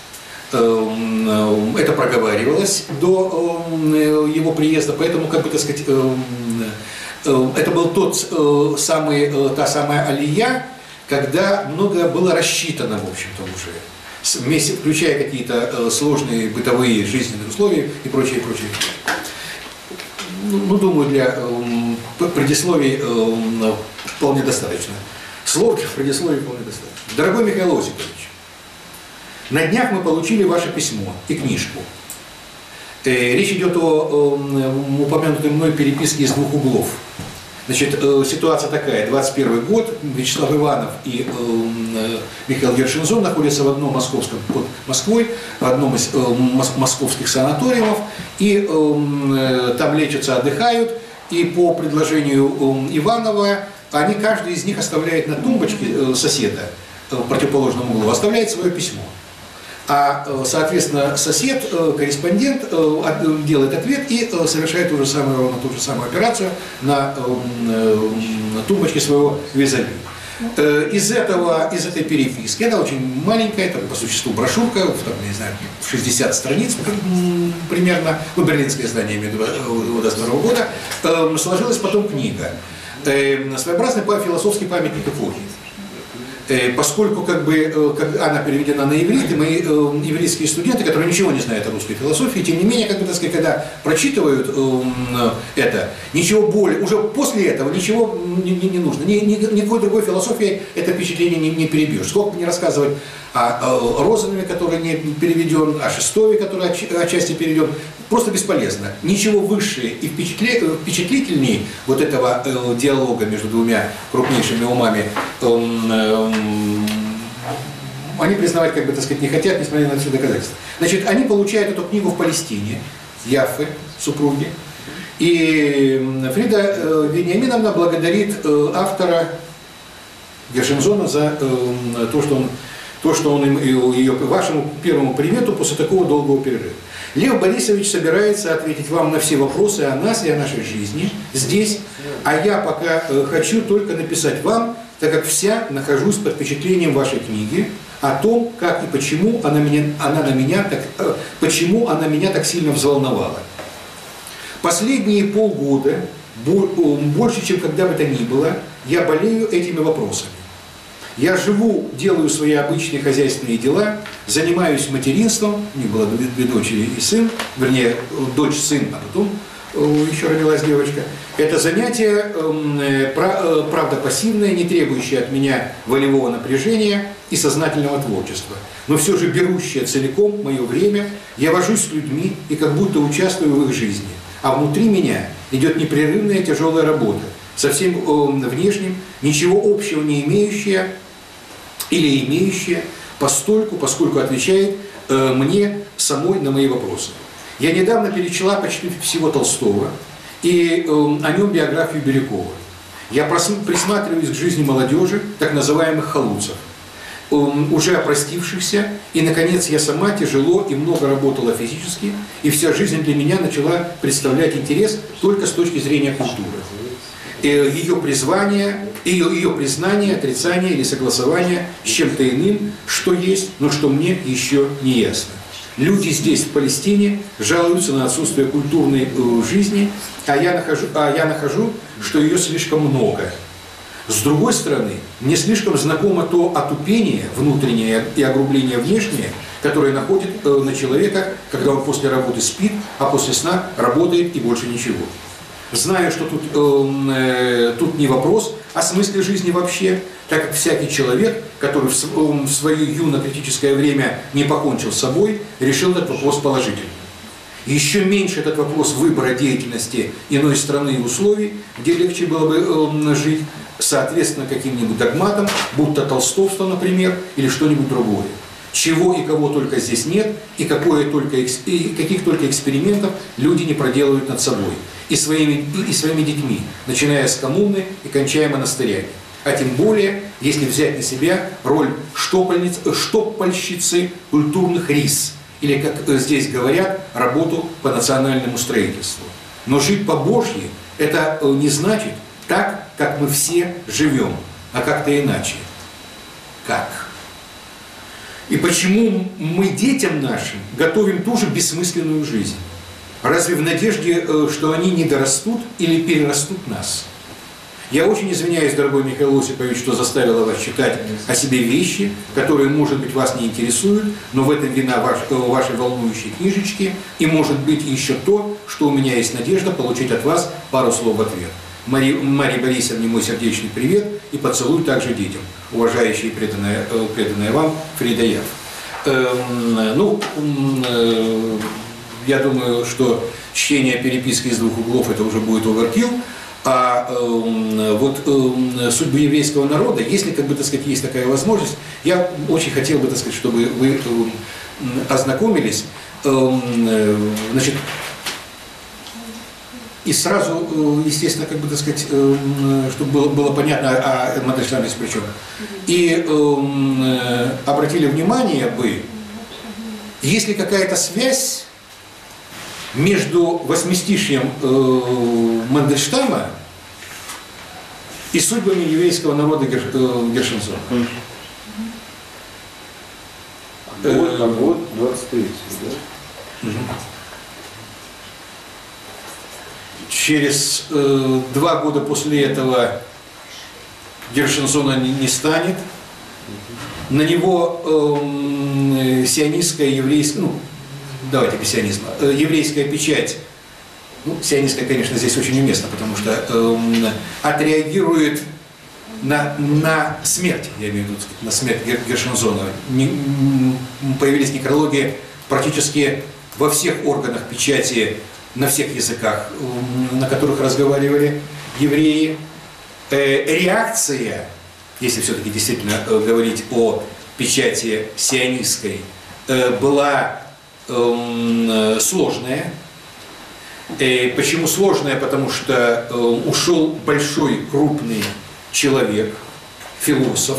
Speaker 1: Э, это проговаривалось до э, его приезда, поэтому, как бы, так сказать, э, э, это был тот э, самый, э, та самая алия, когда многое было рассчитано, в общем-то, уже. С- Вместе, включая какие-то э, сложные бытовые жизненные условия и прочее, прочее. Ну, ну, думаю, для эм, п- предисловий эм, вполне достаточно. Слов для предисловий вполне достаточно. Дорогой Михаил Осипович, на днях мы получили ваше письмо и книжку. Э, речь идет о эм, упомянутой мной переписке из двух углов. Значит, э, ситуация такая. двадцать первый год, Вячеслав Иванов и эм, э, Михаил Гершензон находятся в одном московском, под Москвой, в одном из э, мос- московских санаториумов, и эм, э, там лечатся, отдыхают, и по предложению эм, Иванова они, каждый из них оставляет на тумбочке э, соседа, э, в противоположном углу, оставляет свое письмо. А, э, соответственно, сосед, э, корреспондент э, от- делает ответ и э, совершает ту же самую, ровно ту же самую операцию на, э, э, на тумбочке своего визави. Э, Из, этого, из этой переписки, она очень маленькая, это по существу брошюрка, в, там, не знаю, в шестьдесят страниц м, примерно, ну, берлинское издание, имею в виду, э, двадцать второго года, э, сложилась потом книга. Э, Своеобразный па- философский памятник эпохи. Поскольку как бы, как она переведена на иврит, и мои еврейские студенты, которые ничего не знают о русской философии, тем не менее, как бы, так сказать, когда прочитывают это, ничего более, уже после этого ничего не, не, не нужно. Ни, ни, никакой другой философии это впечатление не, не перебьешь. Сколько бы ни рассказывать о, о Розанове, который не переведен, о Шестове, который отчасти переведен, просто бесполезно. Ничего выше и впечатлительнее вот этого э, диалога между двумя крупнейшими умами э, э, они признавать, как бы, так сказать, не хотят, несмотря на все доказательства. Значит, они получают эту книгу в Палестине, Яффе, супруги, и Фрида э, Вениаминовна благодарит э, автора Гершензона за э, то, что он, то, что он им, ее, вашему первому привету после такого долгого перерыва. Лев Борисович собирается ответить вам на все вопросы о нас и о нашей жизни здесь, а я пока э, хочу только написать вам, так как вся нахожусь под впечатлением вашей книги, о том, как и почему она, меня, она, на меня так, э, почему она меня так сильно взволновала. Последние полгода, больше, чем когда бы то ни было, я болею этими вопросами. Я живу, делаю свои обычные хозяйственные дела, занимаюсь материнством, у них было две дочери и сын, вернее, дочь, сын, а потом еще родилась девочка. Это занятие, правда, пассивное, не требующее от меня волевого напряжения и сознательного творчества, но все же берущее целиком мое время. Я вожусь с людьми и как будто участвую в их жизни, а внутри меня идет непрерывная тяжелая работа, совсем внешним, ничего общего не имеющая или имеющая, постольку, поскольку отвечает э, мне самой на мои вопросы. Я недавно перечла почти всего Толстого и э, о нем биографию Бирюкова. Я присматриваюсь к жизни молодежи, так называемых халуцев, э, уже опростившихся, и, наконец, я сама тяжело и много работала физически, и вся жизнь для меня начала представлять интерес только с точки зрения культуры. Ее призвание, ее, ее признание, отрицание или согласование с чем-то иным, что есть, но что мне еще не ясно. Люди здесь, в Палестине, жалуются на отсутствие культурной э, жизни, а я, нахожу, а я нахожу, что ее слишком много. С другой стороны, мне слишком знакомо то отупение внутреннее и огрубление внешнее, которое находит э, на человека, когда он после работы спит, а после сна работает и больше ничего. Знаю, что тут, э, тут не вопрос о смысле жизни вообще, так как всякий человек, который в, в свое юно-критическое время не покончил с собой, решил этот вопрос положительно. Еще меньше этот вопрос выбора деятельности иной страны и условий, где легче было бы э, жить, соответственно, каким-нибудь догматам, будто толстовство, например, или что-нибудь другое. Чего и кого только здесь нет, и, какое только, и каких только экспериментов люди не проделывают над собой, и своими, и, и своими детьми, начиная с коммуны и кончая монастырями. А тем более, если взять на себя роль штопальниц, штопальщицы культурных рис, или, как здесь говорят, работу по национальному строительству. Но жить по-божьи – это не значит так, как мы все живем, а как-то иначе. Как? И почему мы детям нашим готовим ту же бессмысленную жизнь? Разве в надежде, что они не дорастут или перерастут нас? Я очень извиняюсь, дорогой Михаил Осипович, что заставила вас читать о себе вещи, которые, может быть, вас не интересуют, но в этом вина ваш, вашей волнующей книжечки, и, может быть, еще то, что у меня есть надежда получить от вас пару слов в ответ. Марии, Марии Борисовне мой сердечный привет и поцелуй также детям, уважающие и преданные, преданные вам Фрида Яфф. Эм, ну, э, я думаю, что чтение переписки из двух углов это уже будет оверкилл, а э, вот э, судьбу еврейского народа, если, как бы, так сказать, есть такая возможность, я очень хотел бы, так сказать, чтобы вы э, ознакомились, э, значит, и сразу, естественно, как бы, так сказать, чтобы было, было понятно, а Мандельштам здесь при чем. И э, обратили внимание бы, есть ли какая-то связь между восьмистишьем э, Мандельштама и судьбами еврейского народа Герш, э, Гершензона.
Speaker 2: Вот, а год двадцать третий, да?
Speaker 1: Угу. Через э, два года после этого Гершензона не, не станет, На него э, сионистская, еврейская, ну, давайте без сионизма, э, еврейская печать, ну, сионистская, конечно, здесь очень уместно, потому что э, отреагирует на, на смерть, я имею в виду, на смерть Гершензона. Не, появились некрологи практически во всех органах печати, на всех языках, на которых разговаривали евреи. Э, реакция, если все-таки действительно э, говорить о печати сионистской, э, была э, сложная. Э, почему сложная? Потому что э, ушел большой, крупный человек, философ,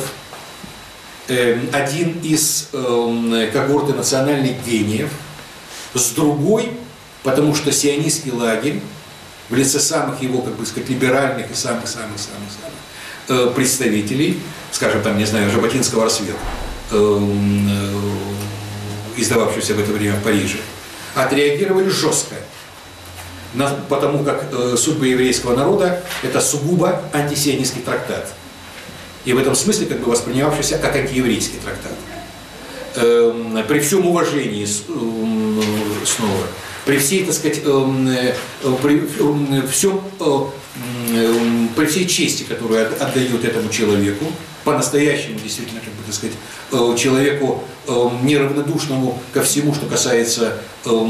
Speaker 1: э, один из э, когорты национальных гениев, с другой, потому что сионистский лагерь в лице самых его, как бы сказать, либеральных и самых-самых-самых-самых э, представителей, скажем, там, не знаю, Жаботинского рассвета, э, э, издававшегося в это время в Париже, отреагировали жестко. На, потому как э, судьба еврейского народа – это сугубо антисионистский трактат. И в этом смысле как бы воспринимавшийся как антиеврейский трактат. Э, при всем уважении, э, снова, при всей, так сказать, э, э, при э, всем, э, э, при всей чести, которую отдают этому человеку, по-настоящему, действительно, как бы, так сказать, э, человеку э, неравнодушному ко всему, что касается э,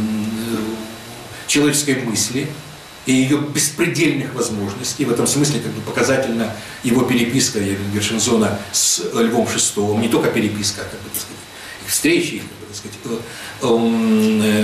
Speaker 1: человеческой мысли и ее беспредельных возможностей. В этом смысле как бы показательна его переписка Гершензона с Львом шестым, не только переписка, а как бы, так сказать, их встречи, их, как бы, так сказать, э,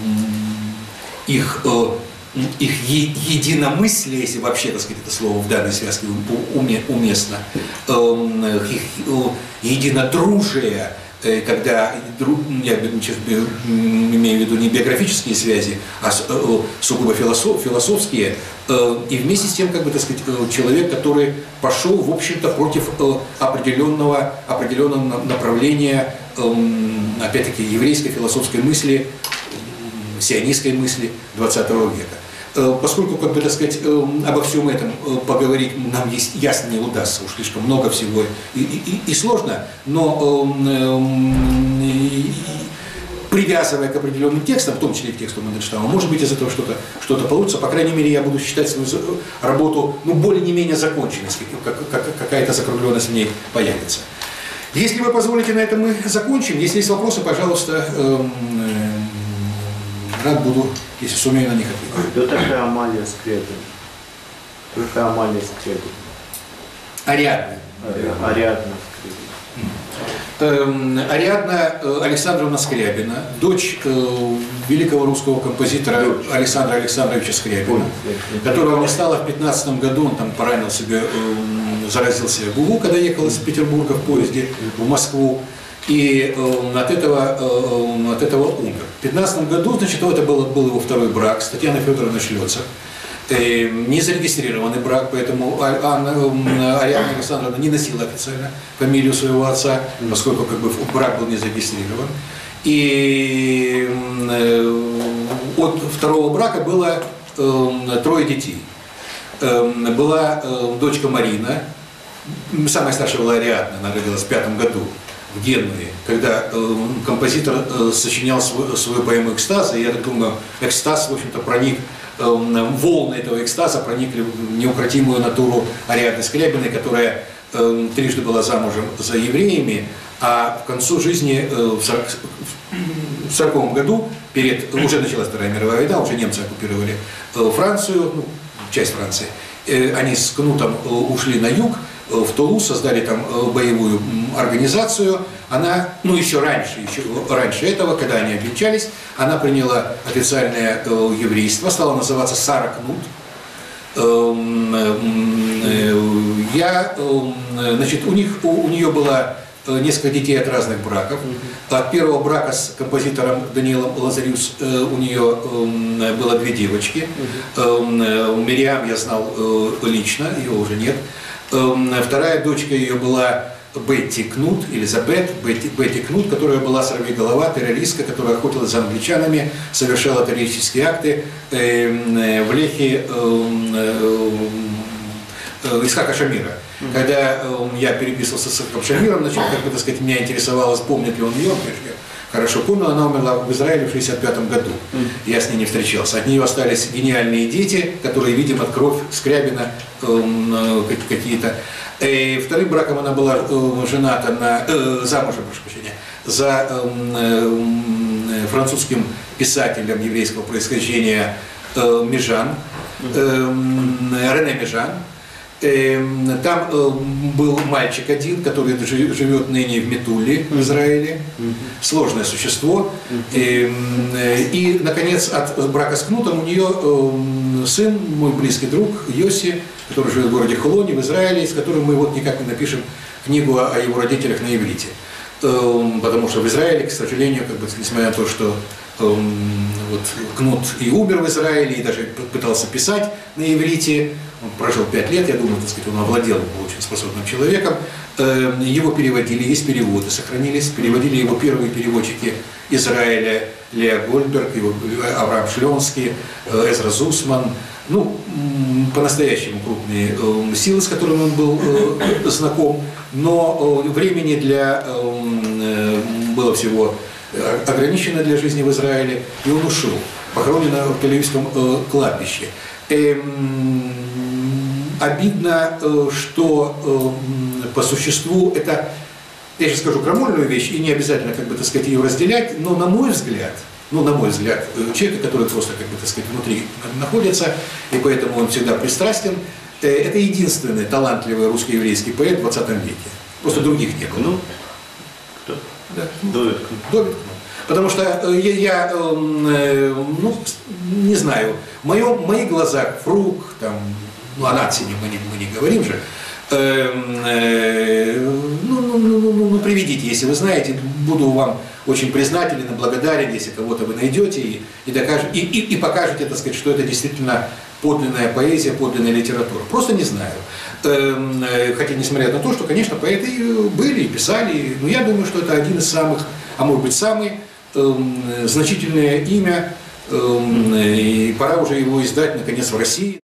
Speaker 1: э, их, э, их е единомыслие, если вообще, так сказать, это слово в данной связке уместно, э, их э, единодружие, когда, я сейчас имею в виду не биографические связи, а сугубо философские, и вместе с тем, как бы, так сказать, человек, который пошел, в общем-то, против определенного, определенного направления, опять-таки, еврейской философской мысли, сионистской мысли двадцатого века. Поскольку, как бы, так сказать, обо всем этом поговорить нам есть, ясно не удастся, уж слишком много всего и, и, и сложно, но привязывая к определенным текстам, в том числе и к тексту Мандельштама, может быть, из этого что-то что-то получится. По крайней мере, я буду считать свою работу, ну, более не менее законченной, как, как, какая-то закругленность в ней появится. Если вы позволите, на этом мы закончим. Если есть вопросы, пожалуйста, рад буду, если сумею на них ответить.
Speaker 2: Кто такая Амалия Скрябина? Кто такая Амалия Скрябина?
Speaker 1: Ариадна.
Speaker 2: Ариадна
Speaker 1: Скрябина. Ариадна Александровна Скрябина, дочь великого русского композитора дочь. Александра Александровича Скрябина, которого не стало в пятнадцатом году, он там поранил себе, заразился ГУ, когда ехал из Петербурга в поезде в Москву. И э, от, этого, э, от этого умер. В пятнадцатом году, значит, это был, был его второй брак с Татьяной Федоровной Шлёцер. Э, не зарегистрированный брак, поэтому Анна, э, Ариадна Александровна не носила официально фамилию своего отца, поскольку как бы брак был не зарегистрирован. И э, от второго брака было э, трое детей. Э, была э, дочка Марина, самая старшая была Ариадна, она родилась в пятом году. В Генуе, когда э, композитор э, сочинял свой, свою поэму «Экстаз», и я так думаю, экстаз, в общем-то, проник, э, волны этого экстаза проникли в неукротимую натуру Ариадны Скрябиной, которая э, трижды была замужем за евреями, а к концу жизни э, в сороковом году, перед, уже началась Вторая мировая война, уже немцы оккупировали э, Францию, ну, часть Франции, э, они с Кнутом э, ушли на юг, в Тулуз, создали там боевую организацию. Она, ну еще раньше, еще раньше этого, когда они обвенчались, она приняла официальное еврейство, стала называться Сара Кнут. Я, значит, у них, у, у нее было несколько детей от разных браков. От первого брака с композитором Даниилом Лазарюс у нее было две девочки. Мириам я знал лично, ее уже нет. Вторая дочка ее была Бетти Кнут, Элизабет Бетти, Бетти Кнут, которая была сорвиголова, террористка, которая охотилась за англичанами, совершала террористические акты в Лехе, э, Исхака Шамира. Mm-hmm. Когда э, я переписывался с Исхаком Шамиром, значит, как бы, так сказать, меня интересовалось, помнит ли он ее, я хорошо помню, она умерла в Израиле в шестьдесят пятом году. Mm-hmm. Я с ней не встречался. От нее остались гениальные дети, которые, видимо, кровь Скрябина э, э, какие-то. И вторым браком она была э, жената на, э, замужем, прошу прощения, за э, э, французским писателем еврейского происхождения э, Межан, э, Рене Межан. Э, там э, был мальчик один, который живет ныне в Метулле, в Израиле. Сложное существо. Э, э, и, наконец, от брака с Кнутом у нее э, сын, мой близкий друг, Йоси, который живет в городе Холоне, в Израиле, с которым мы вот никак не напишем книгу о его родителях на иврите. Потому что в Израиле, к сожалению, как бы, несмотря на то, что э, вот, Кнут и умер в Израиле, и даже пытался писать на иврите, он прожил пять лет, я думаю, так сказать, он овладел очень способным человеком, э, его переводили, есть переводы, сохранились, переводили его первые переводчики Израиля, Леа Гольдберг, его, Авраам Шлёнский, э, Эзра Зусман, ну, по-настоящему крупные э, силы, с которыми он был э, знаком, но э, времени для, э, было всего ограничено для жизни в Израиле, и он ушел, похоронен в Тель-Авивском э, кладбище. Э, обидно, э, что э, по существу это, я сейчас скажу крамольную вещь, и не обязательно, как бы, так сказать, ее разделять, но на мой взгляд, ну, на мой взгляд, человека, который просто, как бы, так сказать, внутри находится, и поэтому он всегда пристрастен, это единственный талантливый русско-еврейский поэт в двадцатом веке. Просто других не было.
Speaker 2: Ну, кто?
Speaker 1: Да.
Speaker 2: Довид.
Speaker 1: Довид. Потому что я, я ну, не знаю, в, моем, в моих глазах Фрук, там, ну, о Натсине мы не, мы не говорим же, э, э, ну, ну, ну, ну, ну, приведите, если вы знаете, буду вам очень признателен и благодарен, если кого-то вы найдете и, и, докажете, и, и, и покажете, так сказать, что это действительно подлинная поэзия, подлинная литература. Просто не знаю. Хотя, несмотря на то, что, конечно, поэты были и писали, но я думаю, что это один из самых, а может быть, самый значительное имя, и пора уже его издать, наконец, в России.